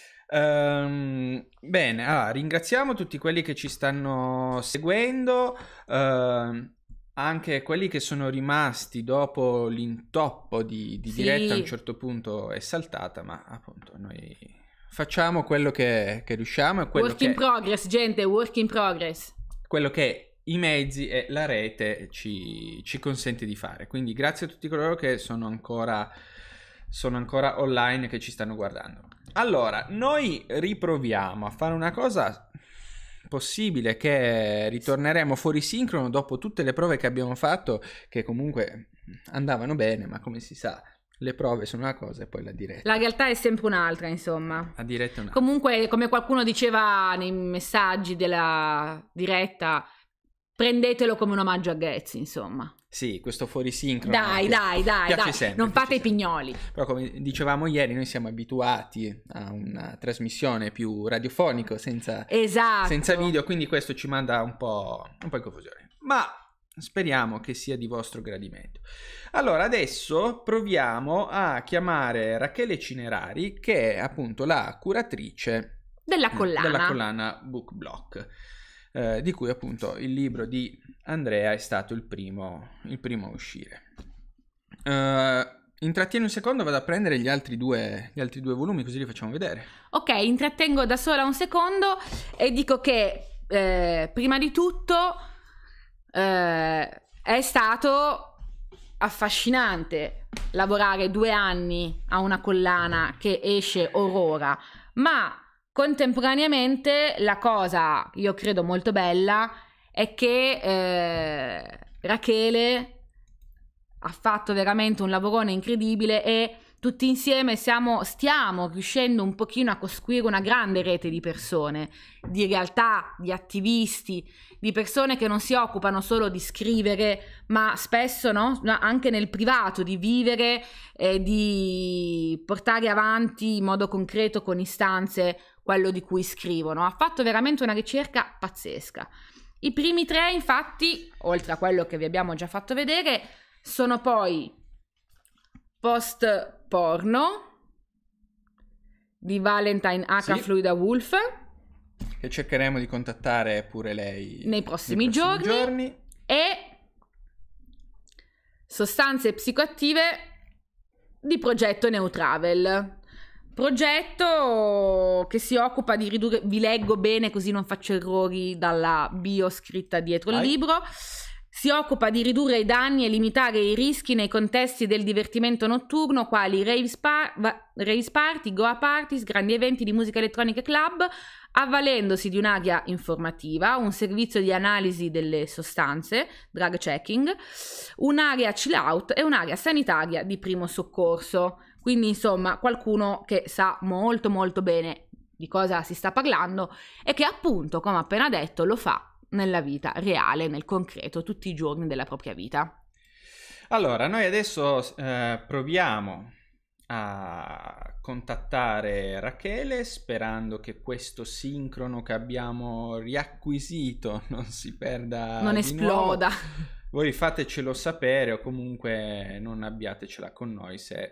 Bene, allora, ringraziamo tutti quelli che ci stanno seguendo, anche quelli che sono rimasti dopo l'intoppo di diretta. A un certo punto è saltata, ma appunto noi facciamo quello che riusciamo, e work in progress, gente, work in progress, quello che i mezzi e la rete ci consente di fare. Quindi grazie a tutti coloro che sono ancora online, che ci stanno guardando. Allora, noi riproviamo a fare una cosa possibile, che ritorneremo fuori sincrono dopo tutte le prove che abbiamo fatto, che comunque andavano bene, ma come si sa, le prove sono una cosa e poi la diretta. La realtà è sempre un'altra, insomma. La diretta è un'altra. Comunque, come qualcuno diceva nei messaggi della diretta, prendetelo come un omaggio a Ghezzi, insomma. Sì, questo fuorisincrono. Dai, sempre, non fate i sempre. pignoli. Però come dicevamo ieri, noi siamo abituati a una trasmissione più radiofonico senza video, quindi questo ci manda un po' in confusione. Ma speriamo che sia di vostro gradimento. Allora, adesso proviamo a chiamare Rachele Cinerari, che è appunto la curatrice della collana Book Block, di cui appunto il libro di Andrea è stato il primo a uscire. Intrattieni un secondo, vado a prendere gli altri due volumi, così li facciamo vedere. Ok, intrattengo da sola un secondo e dico che prima di tutto è stato affascinante lavorare 2 anni a una collana che esce Aurora, ma contemporaneamente la cosa, io credo molto bella, è che Rachele ha fatto veramente un lavorone incredibile e tutti insieme stiamo riuscendo un pochino a costruire una grande rete di persone, di realtà, di attivisti, di persone che non si occupano solo di scrivere, ma spesso anche nel privato, di vivere e di portare avanti in modo concreto con istanze quello di cui scrivono. Ha fatto veramente una ricerca pazzesca. I primi 3, infatti, oltre a quello che vi abbiamo già fatto vedere, sono poi post porno di Valentine H. Fluida Wolf, che cercheremo di contattare pure lei nei prossimi giorni, e sostanze psicoattive di Progetto Neutravel. Progetto che si occupa di ridurre, vi leggo bene così non faccio errori dalla bio scritta dietro il libro, si occupa di ridurre i danni e limitare i rischi nei contesti del divertimento notturno, quali rave party, goa parties, grandi eventi di musica elettronica e club, avvalendosi di un'area informativa, un servizio di analisi delle sostanze, drug checking, un'area chill out e un'area sanitaria di primo soccorso. Quindi insomma qualcuno che sa molto molto bene di cosa si sta parlando e che appunto, come appena detto, lo fa nella vita reale, nel concreto, tutti i giorni della propria vita. Allora, noi adesso proviamo a contattare Rachele, sperando che questo sincrono che abbiamo riacquisito non si perda, non esploda. Voi fatecelo sapere o comunque non abbiatecela con noi se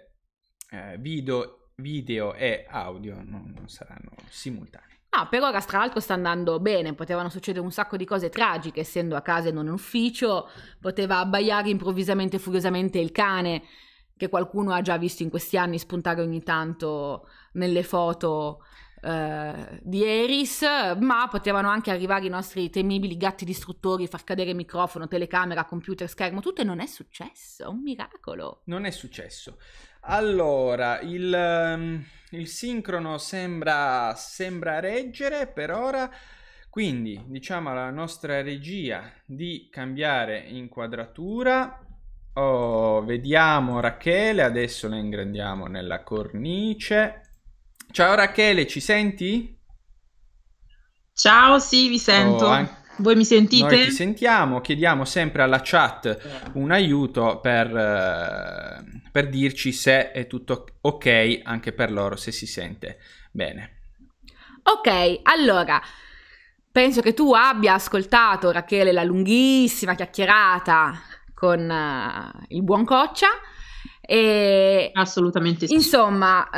video e audio non saranno simultanei. No, per ora tra l'altro sta andando bene, potevano succedere un sacco di cose tragiche, essendo a casa e non in ufficio, poteva abbaiare improvvisamente e furiosamente il cane, che qualcuno ha già visto in questi anni spuntare ogni tanto nelle foto di Eris, ma potevano anche arrivare i nostri temibili gatti distruttori, far cadere microfono, telecamera, computer, schermo, tutto, e non è successo, un miracolo. Non è successo. Allora, il sincrono sembra reggere per ora, quindi diciamo alla nostra regia di cambiare inquadratura. Vediamo Rachele, adesso la ingrandiamo nella cornice. Ciao Rachele, ci senti? Ciao, sì, vi sento. Voi mi sentite? Noi ti sentiamo, chiediamo sempre alla chat un aiuto per dirci se è tutto ok anche per loro, se si sente bene. Ok, allora, penso che tu abbia ascoltato, Rachele, la lunghissima chiacchierata con il buon Coccia. E assolutamente sì. Insomma,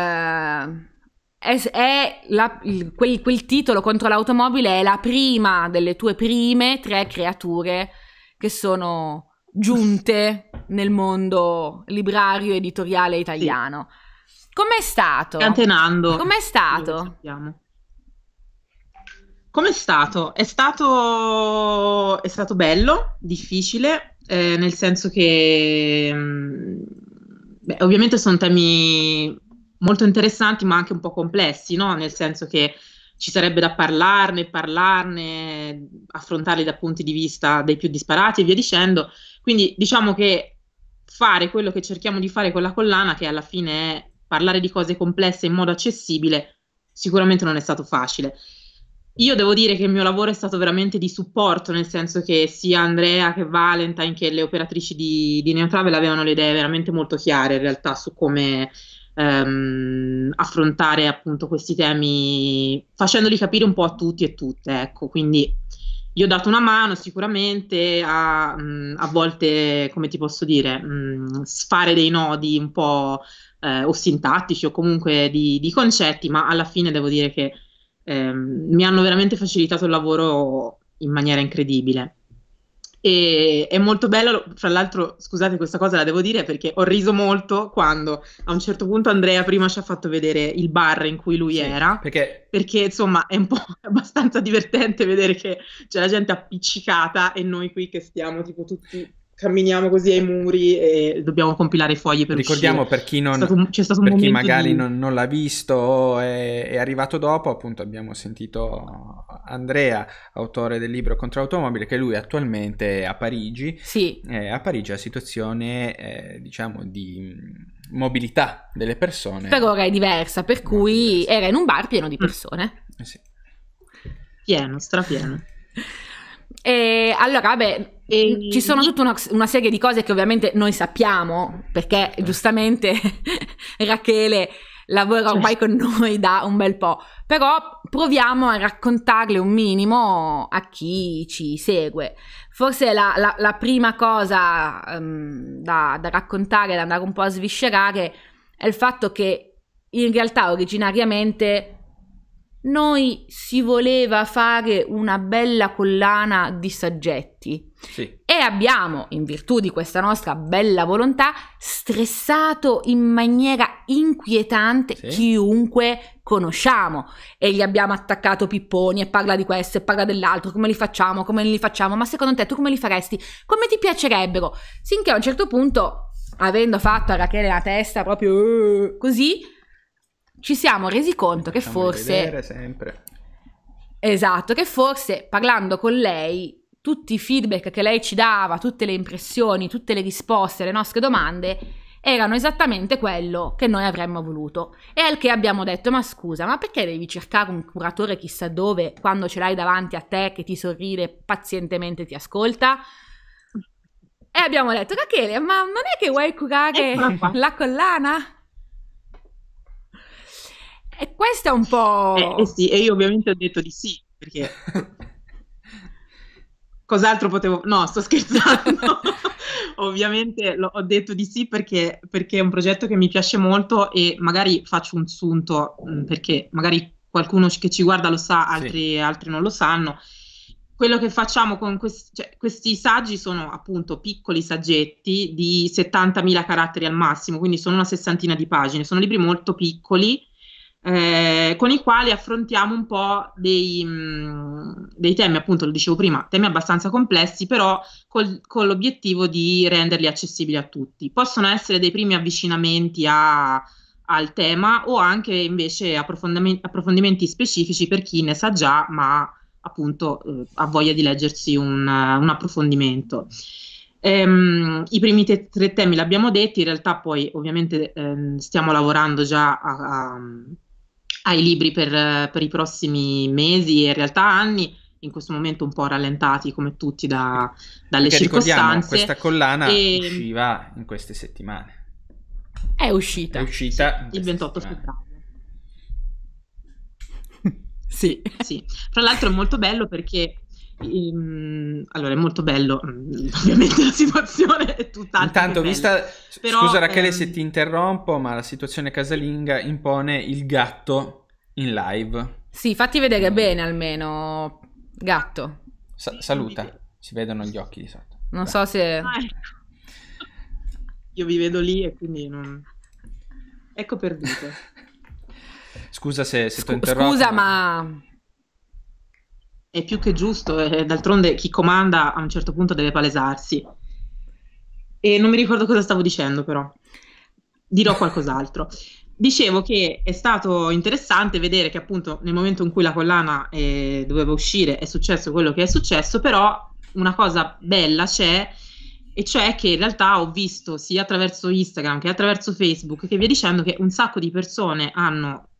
quel titolo contro l'automobile è la prima delle tue prime 3 creature che sono giunte nel mondo librario editoriale italiano. Sì. Com'è stato? Catenando. Com'è stato? Com'è stato? È stato bello, difficile, nel senso che ovviamente sono temi molto interessanti ma anche un po' complessi, no? Nel senso che ci sarebbe da parlarne, affrontarli da punti di vista dei più disparati e via dicendo. Quindi diciamo che fare quello che cerchiamo di fare con la collana, che alla fine è parlare di cose complesse in modo accessibile, sicuramente non è stato facile. Io devo dire che il mio lavoro è stato veramente di supporto, nel senso che sia Andrea che Valentine che le operatrici di Neotravel avevano le idee veramente molto chiare in realtà su come affrontare appunto questi temi, facendoli capire un po' a tutti e tutte, ecco. Quindi io ho dato una mano sicuramente a volte, come ti posso dire, sfare dei nodi un po' o sintattici o comunque di concetti, ma alla fine devo dire che mi hanno veramente facilitato il lavoro in maniera incredibile. E è molto bello, fra l'altro, scusate, questa cosa la devo dire perché ho riso molto quando a un certo punto Andrea prima ci ha fatto vedere il bar in cui lui era, perché insomma è un po' abbastanza divertente vedere che c'è la gente appiccicata e noi qui che stiamo tipo tutti camminiamo così ai muri e dobbiamo compilare i fogli per ricordiamo uscire. Per chi non, c'è stato un per chi momento magari non l'ha visto o è arrivato dopo, appunto abbiamo sentito Andrea, autore del libro Contro l'automobile, che lui attualmente è a Parigi. Sì. A Parigi la situazione diciamo di mobilità delle persone per ora è diversa, per cui era in un bar pieno di persone. Sì. Pieno, strapieno. E allora, vabbè, ci sono tutta una serie di cose che ovviamente noi sappiamo, perché giustamente Rachele lavora ormai con noi da un bel po', però proviamo a raccontarle un minimo a chi ci segue. Forse la prima cosa da raccontare, da andare un po' a sviscerare, è il fatto che in realtà originariamente noi si voleva fare una bella collana di saggetti, sì. E abbiamo, in virtù di questa nostra bella volontà, stressato in maniera inquietante chiunque conosciamo e gli abbiamo attaccato pipponi e parla di questo e parla dell'altro, come li facciamo, come non li facciamo, ma secondo te tu come li faresti, come ti piacerebbero, finché a un certo punto, avendo fatto a Rachele la testa proprio così, ci siamo resi conto che forse sempre. Esatto, che forse parlando con lei tutti i feedback che lei ci dava, tutte le impressioni, tutte le risposte alle nostre domande erano esattamente quello che noi avremmo voluto. E al che abbiamo detto: ma scusa, ma perché devi cercare un curatore chissà dove quando ce l'hai davanti a te che ti sorride, pazientemente ti ascolta? E abbiamo detto: Rachele, ma non è che vuoi curare la collana? E questo è un po'... sì, e io ovviamente ho detto di sì, perché cos'altro potevo... No, sto scherzando. Ovviamente ho detto di sì perché è un progetto che mi piace molto e magari faccio un sunto, perché magari qualcuno che ci guarda lo sa, altri non lo sanno. Quello che facciamo con questi saggi sono appunto piccoli saggetti di 70.000 caratteri al massimo, quindi sono una sessantina di pagine, sono libri molto piccoli, con i quali affrontiamo un po' dei temi, appunto lo dicevo prima, temi abbastanza complessi, però con l'obiettivo di renderli accessibili a tutti. Possono essere dei primi avvicinamenti al tema o anche invece approfondimenti specifici per chi ne sa già, ma appunto ha voglia di leggersi un approfondimento. I primi tre temi li abbiamo detti, in realtà poi ovviamente stiamo lavorando già ai libri per i prossimi mesi e in realtà anni, in questo momento un po' rallentati come tutti dalle perché circostanze. Questa collana usciva in queste settimane. È uscita il 28 febbraio. Sì. Fra l'altro è molto bello perché allora è molto bello, ovviamente la situazione è tutt'altro. Intanto però, scusa Rachele se ti interrompo, ma la situazione casalinga impone il gatto in live. Sì, fatti vedere bene almeno, gatto. Saluta, si vedono gli occhi di sotto. Non so se... Io vi vedo lì e quindi non... Ecco perdute. Scusa se ti ho interrotto. Scusa ma... È più che giusto, d'altronde chi comanda a un certo punto deve palesarsi. E non mi ricordo cosa stavo dicendo, però dirò qualcos'altro. Dicevo che è stato interessante vedere che appunto nel momento in cui la collana doveva uscire è successo quello che è successo, però una cosa bella c'è, e cioè che in realtà ho visto sia attraverso Instagram che attraverso Facebook che via dicendo che un sacco di persone hanno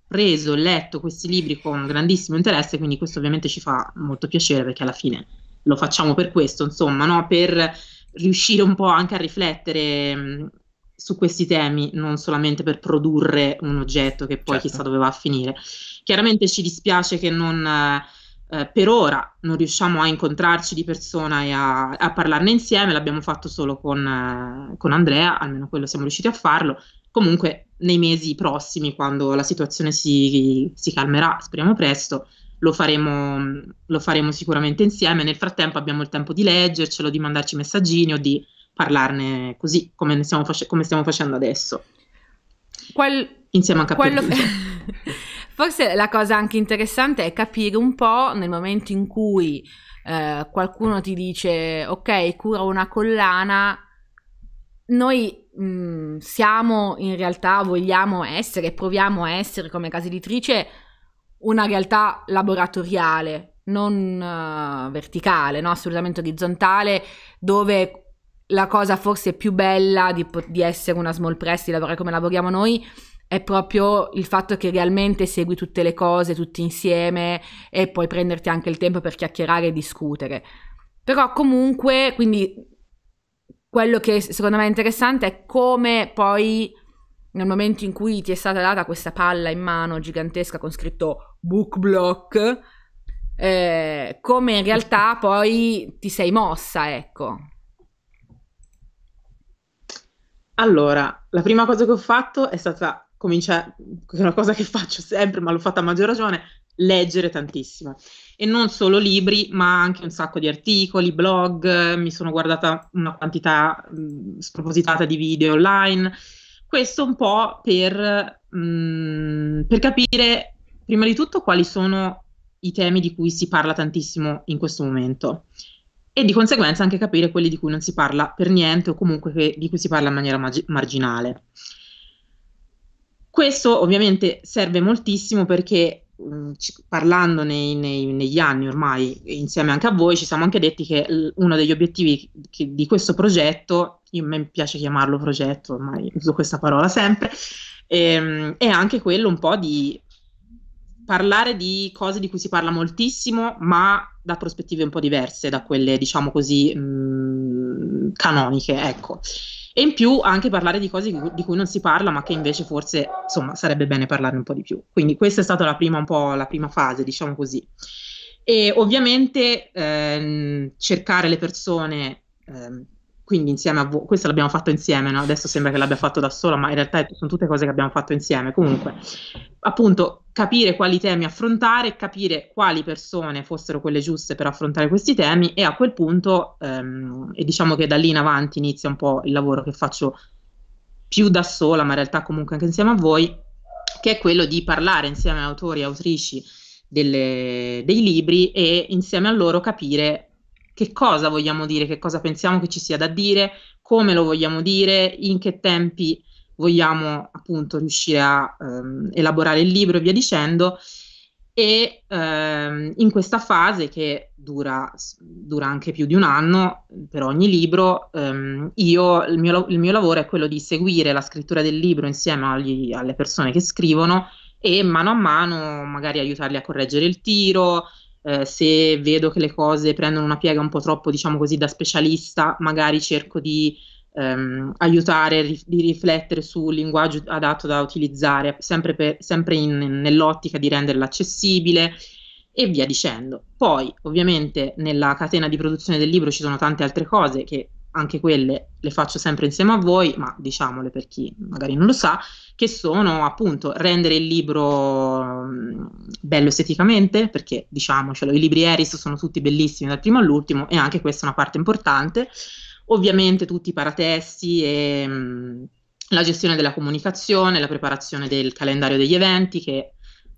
preso e letto questi libri con grandissimo interesse, quindi questo ovviamente ci fa molto piacere, perché alla fine lo facciamo per questo, insomma, no? Per riuscire un po' anche a riflettere su questi temi, non solamente per produrre un oggetto che poi chissà dove va a finire. Chiaramente ci dispiace che per ora non riusciamo a incontrarci di persona e a parlarne insieme, l'abbiamo fatto solo con Andrea, almeno quello siamo riusciti a farlo. Comunque nei mesi prossimi, quando la situazione si calmerà, speriamo presto, lo faremo sicuramente insieme. Nel frattempo abbiamo il tempo di leggercelo, di mandarci messaggini o di parlarne così come stiamo facendo adesso. Insieme anche a Forse la cosa anche interessante è capire un po' nel momento in cui qualcuno ti dice ok, cura una collana, noi siamo in realtà, vogliamo essere, proviamo a essere come casa editrice una realtà laboratoriale, non verticale, no? Assolutamente orizzontale, dove la cosa forse più bella di essere una small press, di lavorare come lavoriamo noi, è proprio il fatto che realmente segui tutte le cose tutti insieme e puoi prenderti anche il tempo per chiacchierare e discutere. Però comunque, quindi quello che secondo me è interessante è come poi nel momento in cui ti è stata data questa palla in mano gigantesca con scritto book block, come in realtà poi ti sei mossa, ecco. Allora, la prima cosa che ho fatto è stata cominciare, è una cosa che faccio sempre, ma l'ho fatta a maggior ragione, leggere tantissimo. E non solo libri, ma anche un sacco di articoli, blog, mi sono guardata una quantità spropositata di video online. Questo un po' per capire, prima di tutto, quali sono i temi di cui si parla tantissimo in questo momento. E di conseguenza anche capire quelli di cui non si parla per niente o comunque di cui si parla in maniera marginale. Questo ovviamente serve moltissimo perché parlando negli anni ormai, insieme anche a voi, ci siamo anche detti che uno degli obiettivi di questo progetto, a me piace chiamarlo progetto, ormai uso questa parola sempre, è anche quello un po' di parlare di cose di cui si parla moltissimo, ma da prospettive un po' diverse da quelle, diciamo così, canoniche, ecco. E in più anche parlare di cose di cui non si parla, ma che invece forse, insomma, sarebbe bene parlarne un po' di più. Quindi questa è stata la prima fase, diciamo così. E ovviamente cercare le persone, quindi insieme a voi, questo l'abbiamo fatto insieme, no? Adesso sembra che l'abbia fatto da sola, ma in realtà sono tutte cose che abbiamo fatto insieme. Comunque, appunto, capire quali temi affrontare, capire quali persone fossero quelle giuste per affrontare questi temi e a quel punto, e diciamo che da lì in avanti inizia un po' il lavoro che faccio più da sola, ma in realtà comunque anche insieme a voi, che è quello di parlare insieme a autori e autrici dei libri e insieme a loro capire che cosa vogliamo dire, che cosa pensiamo che ci sia da dire, come lo vogliamo dire, in che tempi vogliamo appunto riuscire a elaborare il libro e via dicendo. E in questa fase che dura anche più di un anno per ogni libro, il mio lavoro è quello di seguire la scrittura del libro insieme alle persone che scrivono e mano a mano magari aiutarli a correggere il tiro. Se vedo che le cose prendono una piega un po' troppo, diciamo così, da specialista, magari cerco di aiutare, di riflettere sul linguaggio adatto da utilizzare, sempre nell'ottica di renderla accessibile e via dicendo. Poi, ovviamente, nella catena di produzione del libro ci sono tante altre cose che anche quelle le faccio sempre insieme a voi, ma diciamole per chi magari non lo sa, che sono appunto rendere il libro bello esteticamente, perché diciamocelo, i libri Eris sono tutti bellissimi dal primo all'ultimo e anche questa è una parte importante. Ovviamente tutti i paratesti e la gestione della comunicazione, la preparazione del calendario degli eventi che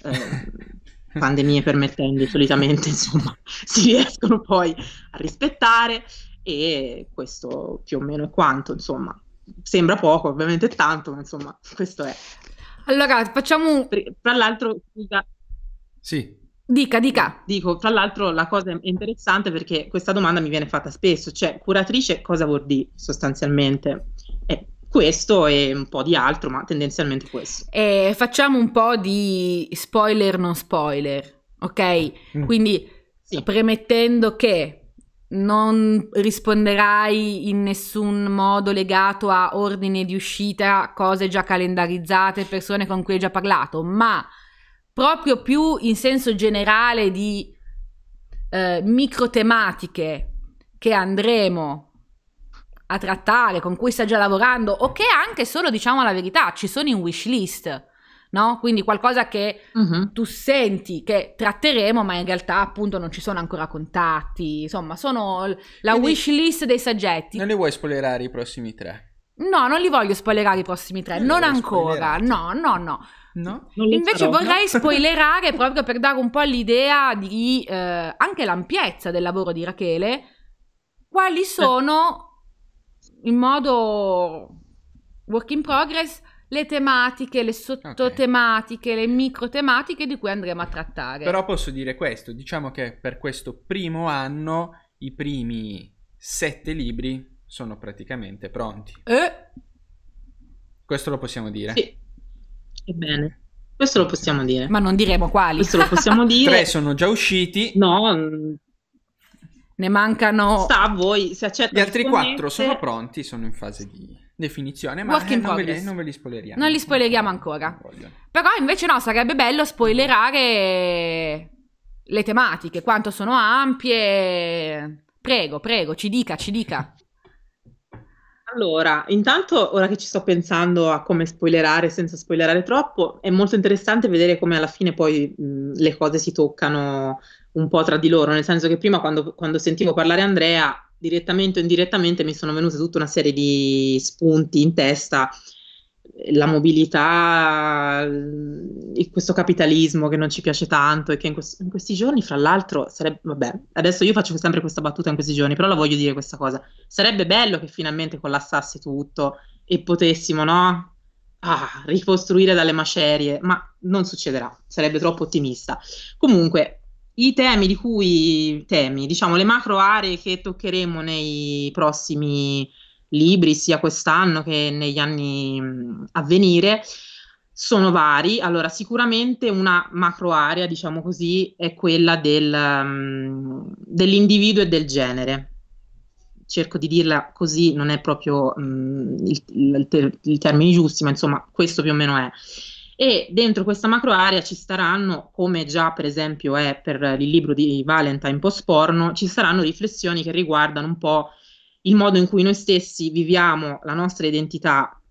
pandemie permettendo solitamente insomma si riescono poi a rispettare. E questo più o meno è quanto, insomma, sembra poco, ovviamente è tanto, ma insomma, questo è. Allora, facciamo tra l'altro, sì. Dica. Dico, tra l'altro la cosa è interessante perché questa domanda mi viene fatta spesso, cioè curatrice cosa vuol dire sostanzialmente? questo e un po' di altro, ma tendenzialmente questo. Facciamo un po' di spoiler non spoiler, ok? Quindi premettendo che non risponderai in nessun modo legato a ordine di uscita, cose già calendarizzate, persone con cui hai già parlato, ma proprio più in senso generale di micro tematiche che andremo a trattare, con cui sta già lavorando, o che anche solo, diciamo la verità, ci sono in wish list, no? Quindi qualcosa che tu senti che tratteremo, ma in realtà appunto non ci sono ancora contatti, insomma sono la wish list dei saggetti. Non li vuoi spoilerare i prossimi 3? No, non li voglio spoilerare i prossimi 3, non ancora, no. Invece vorrei spoilerare proprio per dare un po' l'idea di anche l'ampiezza del lavoro di Rachele, quali sono in modo work in progress le tematiche, le sottotematiche, le microtematiche di cui andremo a trattare. Però posso dire questo, diciamo che per questo primo anno i primi 7 libri sono praticamente pronti. Questo lo possiamo dire? Sì, ebbene, questo lo possiamo dire. Ma non diremo quali. Questo lo possiamo dire. 3 sono già usciti. No, ne mancano. Sta a voi, se accetta. Gli altri 4 sono pronti, sono in fase di definizione, ma non ve li spoileriamo. Non li spoileriamo ancora. Però invece no, sarebbe bello spoilerare le tematiche, quanto sono ampie. Prego, ci dica. Allora, intanto, ora che ci sto pensando a come spoilerare senza spoilerare troppo, è molto interessante vedere come alla fine poi le cose si toccano un po' tra di loro, nel senso che prima quando sentivo parlare Andrea, direttamente o indirettamente mi sono venute tutta una serie di spunti in testa, la mobilità, questo capitalismo che non ci piace tanto e che in questi giorni, fra l'altro, sarebbe, vabbè, adesso io faccio sempre questa battuta in questi giorni, però la voglio dire questa cosa, sarebbe bello che finalmente collassasse tutto e potessimo, no? Ricostruire dalle macerie, ma non succederà, sarebbe troppo ottimista. Comunque, i temi diciamo, le macro aree che toccheremo nei prossimi libri, sia quest'anno che negli anni a venire, sono vari. Allora, sicuramente una macro area, diciamo così, è quella dell'individuo e del genere. Cerco di dirla così, non è proprio il termine giusto, ma insomma questo più o meno è. E dentro questa macro area ci saranno, come già per esempio è per il libro di Valentine Post Porno, ci saranno riflessioni che riguardano un po' il modo in cui noi stessi viviamo la nostra identità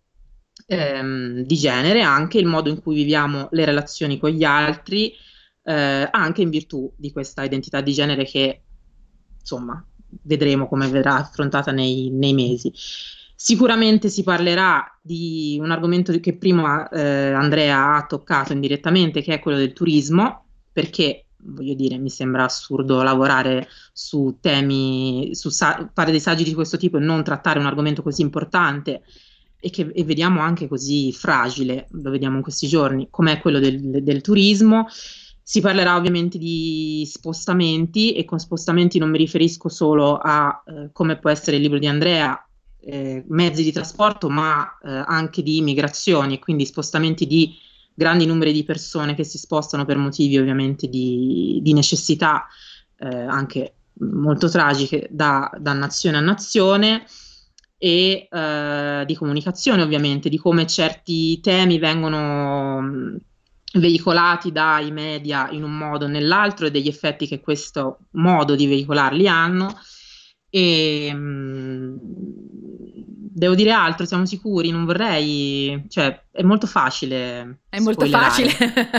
di genere, anche il modo in cui viviamo le relazioni con gli altri, anche in virtù di questa identità di genere che, insomma, vedremo come verrà affrontata nei mesi. Sicuramente si parlerà di un argomento che prima Andrea ha toccato indirettamente, che è quello del turismo, perché, voglio dire, mi sembra assurdo lavorare su temi, fare dei saggi di questo tipo e non trattare un argomento così importante e vediamo anche così fragile, lo vediamo in questi giorni, come è quello del turismo. Si parlerà ovviamente di spostamenti, e con spostamenti non mi riferisco solo a come può essere il libro di Andrea, mezzi di trasporto, ma anche di migrazioni, e quindi spostamenti di grandi numeri di persone che si spostano per motivi ovviamente di necessità, anche molto tragiche, da nazione a nazione, e di comunicazione ovviamente, di come certi temi vengono veicolati dai media in un modo o nell'altro e degli effetti che questo modo di veicolarli hanno. E devo dire altro, siamo sicuri? Non vorrei, cioè è molto facile. È molto facile.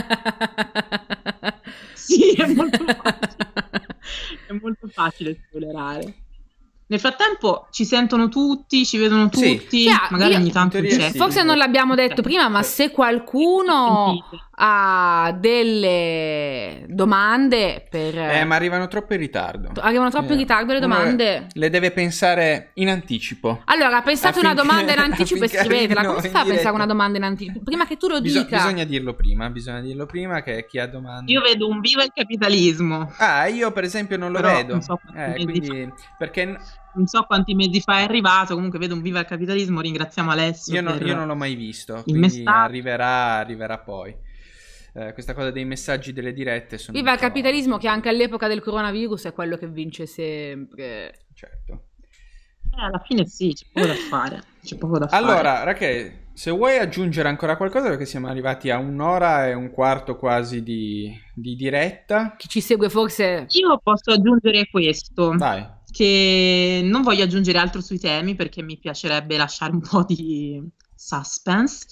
Sì, è molto facile. È molto facile spoilerare. Nel frattempo ci sentono tutti, ci vedono tutti, magari ogni tanto c'è. Forse non l'abbiamo detto prima, ma se qualcuno ha delle domande ma arrivano troppo in ritardo. Arrivano troppo in ritardo le domande. Le deve pensare in anticipo. Allora, pensate una domanda in anticipo e scrivetela. Come si fa a pensare una domanda in anticipo? Prima che tu lo dica. Bisogna dirlo prima che chi ha domande. Io vedo un viva il capitalismo. Io per esempio non lo vedo. Non so quindi perché non so quanti mesi fa è arrivato, comunque vedo un viva il capitalismo, ringraziamo Alessio. Io non l'ho mai visto, quindi arriverà poi. Questa cosa dei messaggi delle dirette sono viva il capitalismo, che anche all'epoca del coronavirus è quello che vince sempre. Certo. Alla fine sì, c'è poco da fare. Allora, Rachele, se vuoi aggiungere ancora qualcosa, perché siamo arrivati a 1 ora e 1/4 quasi di diretta. Chi ci segue forse... Io posso aggiungere questo. Vai. Che non voglio aggiungere altro sui temi perché mi piacerebbe lasciare un po' di suspense.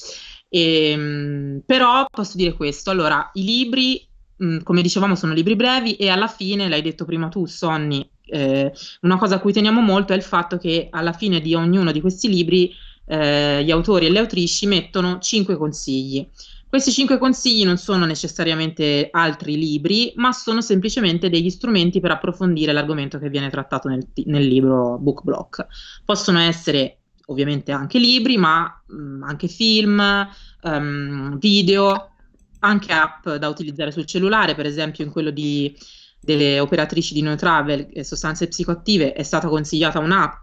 Però posso dire questo. Allora, i libri, come dicevamo, sono libri brevi e alla fine, l'hai detto prima tu, Sonny, una cosa a cui teniamo molto è il fatto che alla fine di ognuno di questi libri gli autori e le autrici mettono 5 consigli. Questi 5 consigli non sono necessariamente altri libri, ma sono semplicemente degli strumenti per approfondire l'argomento che viene trattato nel libro Book Block. Possono essere ovviamente anche libri, ma anche film, video, anche app da utilizzare sul cellulare. Per esempio in quello delle operatrici di No Travel, sostanze psicoattive, è stata consigliata un'app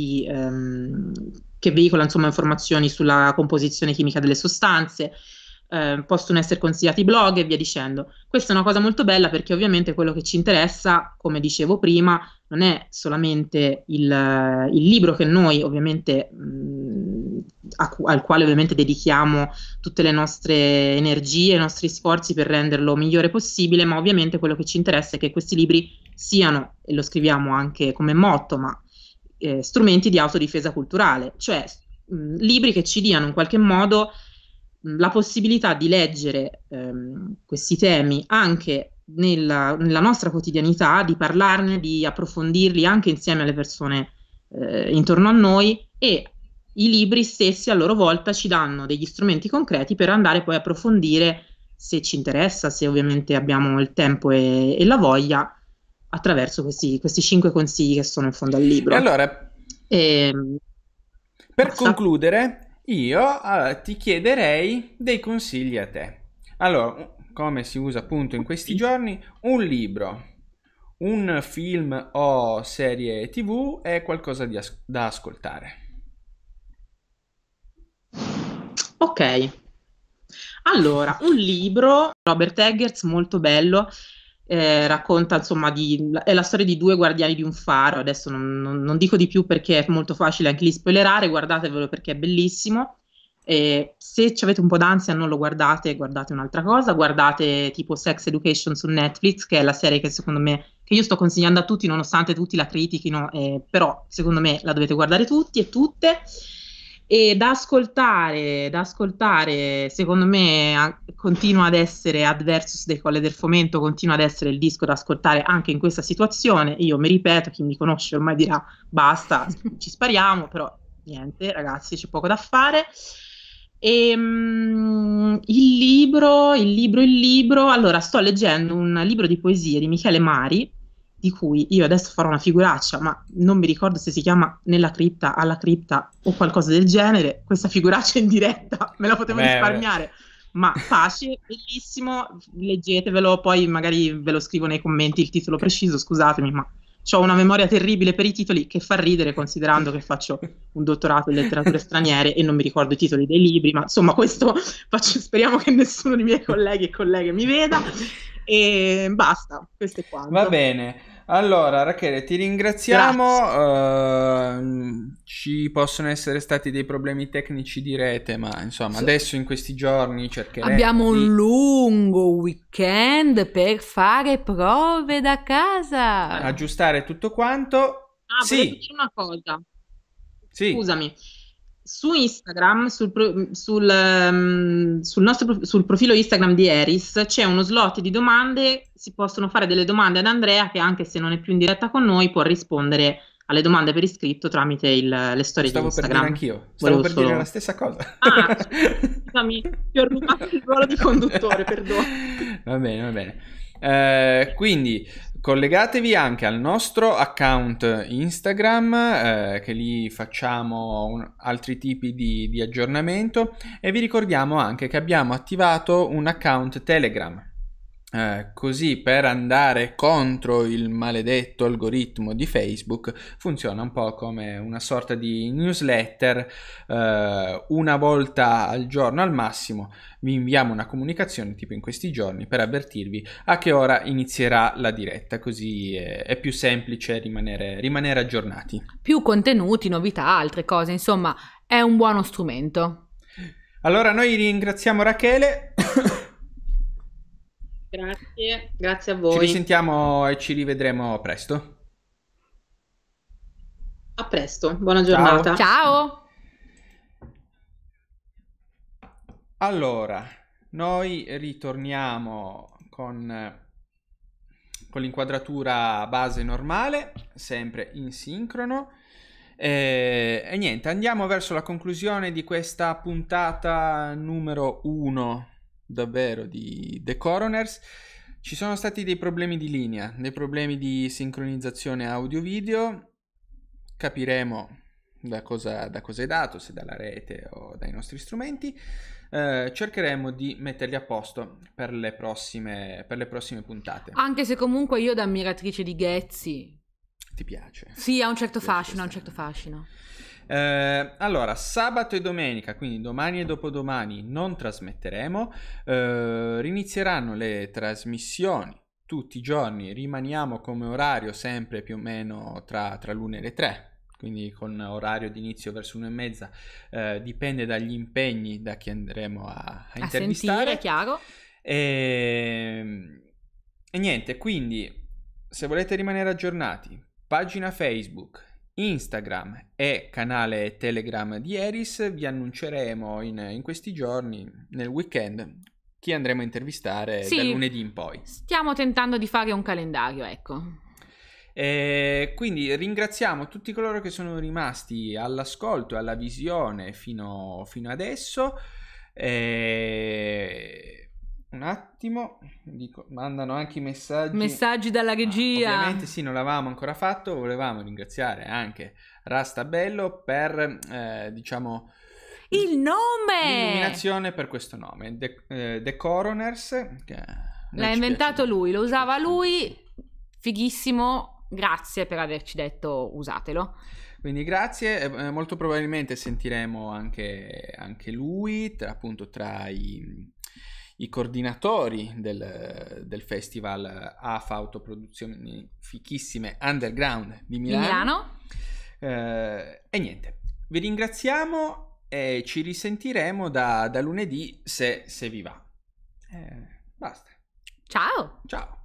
che veicola insomma informazioni sulla composizione chimica delle sostanze. Possono essere consigliati blog e via dicendo. Questa è una cosa molto bella perché ovviamente quello che ci interessa, come dicevo prima, non è solamente il libro che noi ovviamente al quale ovviamente dedichiamo tutte le nostre energie, i nostri sforzi per renderlo migliore possibile, ma ovviamente quello che ci interessa è che questi libri siano, e lo scriviamo anche come motto, ma strumenti di autodifesa culturale, cioè libri che ci diano in qualche modo la possibilità di leggere questi temi anche nella nostra quotidianità, di parlarne, di approfondirli anche insieme alle persone intorno a noi, e i libri stessi a loro volta ci danno degli strumenti concreti per andare poi a approfondire, se ci interessa, se ovviamente abbiamo il tempo e la voglia, attraverso questi 5 consigli che sono in fondo al libro. E allora, per concludere, io ti chiederei dei consigli a te. Allora, come si usa appunto in questi giorni, un libro, un film o serie TV e qualcosa da ascoltare. Ok, allora, un libro, Robert Eggers, molto bello, racconta insomma è la storia di 2 guardiani di un faro. Adesso non dico di più perché è molto facile anche lì spoilerare, guardatevelo perché è bellissimo. Se avete un po' d'ansia non lo guardate un'altra cosa, guardate tipo Sex Education su Netflix, che è la serie che secondo me, che io sto consigliando a tutti nonostante tutti la critichino, però secondo me la dovete guardare tutti e tutte. E da ascoltare secondo me continua ad essere Adversus dei Colle del Fomento, continua ad essere il disco da ascoltare anche in questa situazione. Io mi ripeto, chi mi conosce ormai dirà basta, ci spariamo, però niente ragazzi, c'è poco da fare. Il libro, allora sto leggendo un libro di poesie di Michele Mari, di cui io adesso farò una figuraccia, ma non mi ricordo se si chiama Nella cripta, alla cripta o qualcosa del genere. Questa figuraccia in diretta me la potevo risparmiare, ma pace, bellissimo, leggetevelo, poi magari ve lo scrivo nei commenti il titolo preciso, scusatemi, ma ho una memoria terribile per i titoli, che fa ridere considerando che faccio un dottorato in letterature straniere e non mi ricordo i titoli dei libri, ma insomma questo speriamo che nessuno dei miei colleghi e colleghe mi veda, e basta, questo è quanto. Va bene. Allora, Rachele, ti ringraziamo. Ci possono essere stati dei problemi tecnici di rete, ma insomma, adesso in questi giorni cercheremo. Abbiamo un lungo weekend per fare prove da casa. Aggiustare tutto quanto. Volevo dire una cosa. Sì. Scusami. Su Instagram, sul profilo Instagram di Eris, c'è uno slot di domande, si possono fare delle domande ad Andrea che, anche se non è più in diretta con noi, può rispondere alle domande per iscritto tramite le storie di Instagram. Stavo per dire la stessa cosa. Ah, scusami, ti ho rubato il ruolo di conduttore, perdono. Va bene. Quindi collegatevi anche al nostro account Instagram, che lì facciamo altri tipi di aggiornamento, e vi ricordiamo anche che abbiamo attivato un account Telegram. Così, per andare contro il maledetto algoritmo di Facebook, funziona un po' come una sorta di newsletter. Una volta al giorno al massimo vi inviamo una comunicazione, tipo in questi giorni, per avvertirvi a che ora inizierà la diretta, così è più semplice rimanere aggiornati. Più contenuti, novità, altre cose, insomma è un buono strumento. Allora noi ringraziamo Rachele. Grazie a voi. Ci risentiamo e ci rivedremo presto. A presto, buona giornata. Ciao. Allora, noi ritorniamo con l'inquadratura base normale, sempre in sincrono. E niente, andiamo verso la conclusione di questa puntata numero 1. Davvero di The Coroners. Ci sono stati dei problemi di linea, dei problemi di sincronizzazione audio-video. Capiremo da cosa è dato, se dalla rete o dai nostri strumenti. Cercheremo di metterli a posto per le prossime puntate. Anche se comunque io, da ammiratrice di Ghezzi, ti piace? Sì, ha un certo fascino. Allora, sabato e domenica, quindi domani e dopodomani, non trasmetteremo. Rinizieranno le trasmissioni tutti i giorni. Rimaniamo come orario sempre più o meno tra l'1 e le 3, quindi con orario di inizio verso 1:30. Dipende dagli impegni, da chi andremo a intervistare. Sentire, chiaro. E niente, quindi se volete rimanere aggiornati, pagina Facebook, Instagram e canale Telegram di Eris, vi annunceremo in questi giorni, nel weekend, chi andremo a intervistare da lunedì in poi. Stiamo tentando di fare un calendario, ecco. Quindi ringraziamo tutti coloro che sono rimasti all'ascolto e alla visione fino adesso. Un attimo, mandano anche i messaggi dalla regia. Ovviamente sì, non l'avevamo ancora fatto. Volevamo ringraziare anche Rastabello per il nome, l'illuminazione per questo nome, The Coroners, che l'ha inventato lui, lo usava lui, fighissimo. Grazie per averci detto usatelo. Quindi grazie, molto probabilmente sentiremo anche lui, tra i coordinatori del festival AFA Autoproduzioni Fichissime Underground di Milano. E niente, vi ringraziamo e ci risentiremo da lunedì se vi va. Basta. Ciao. Ciao.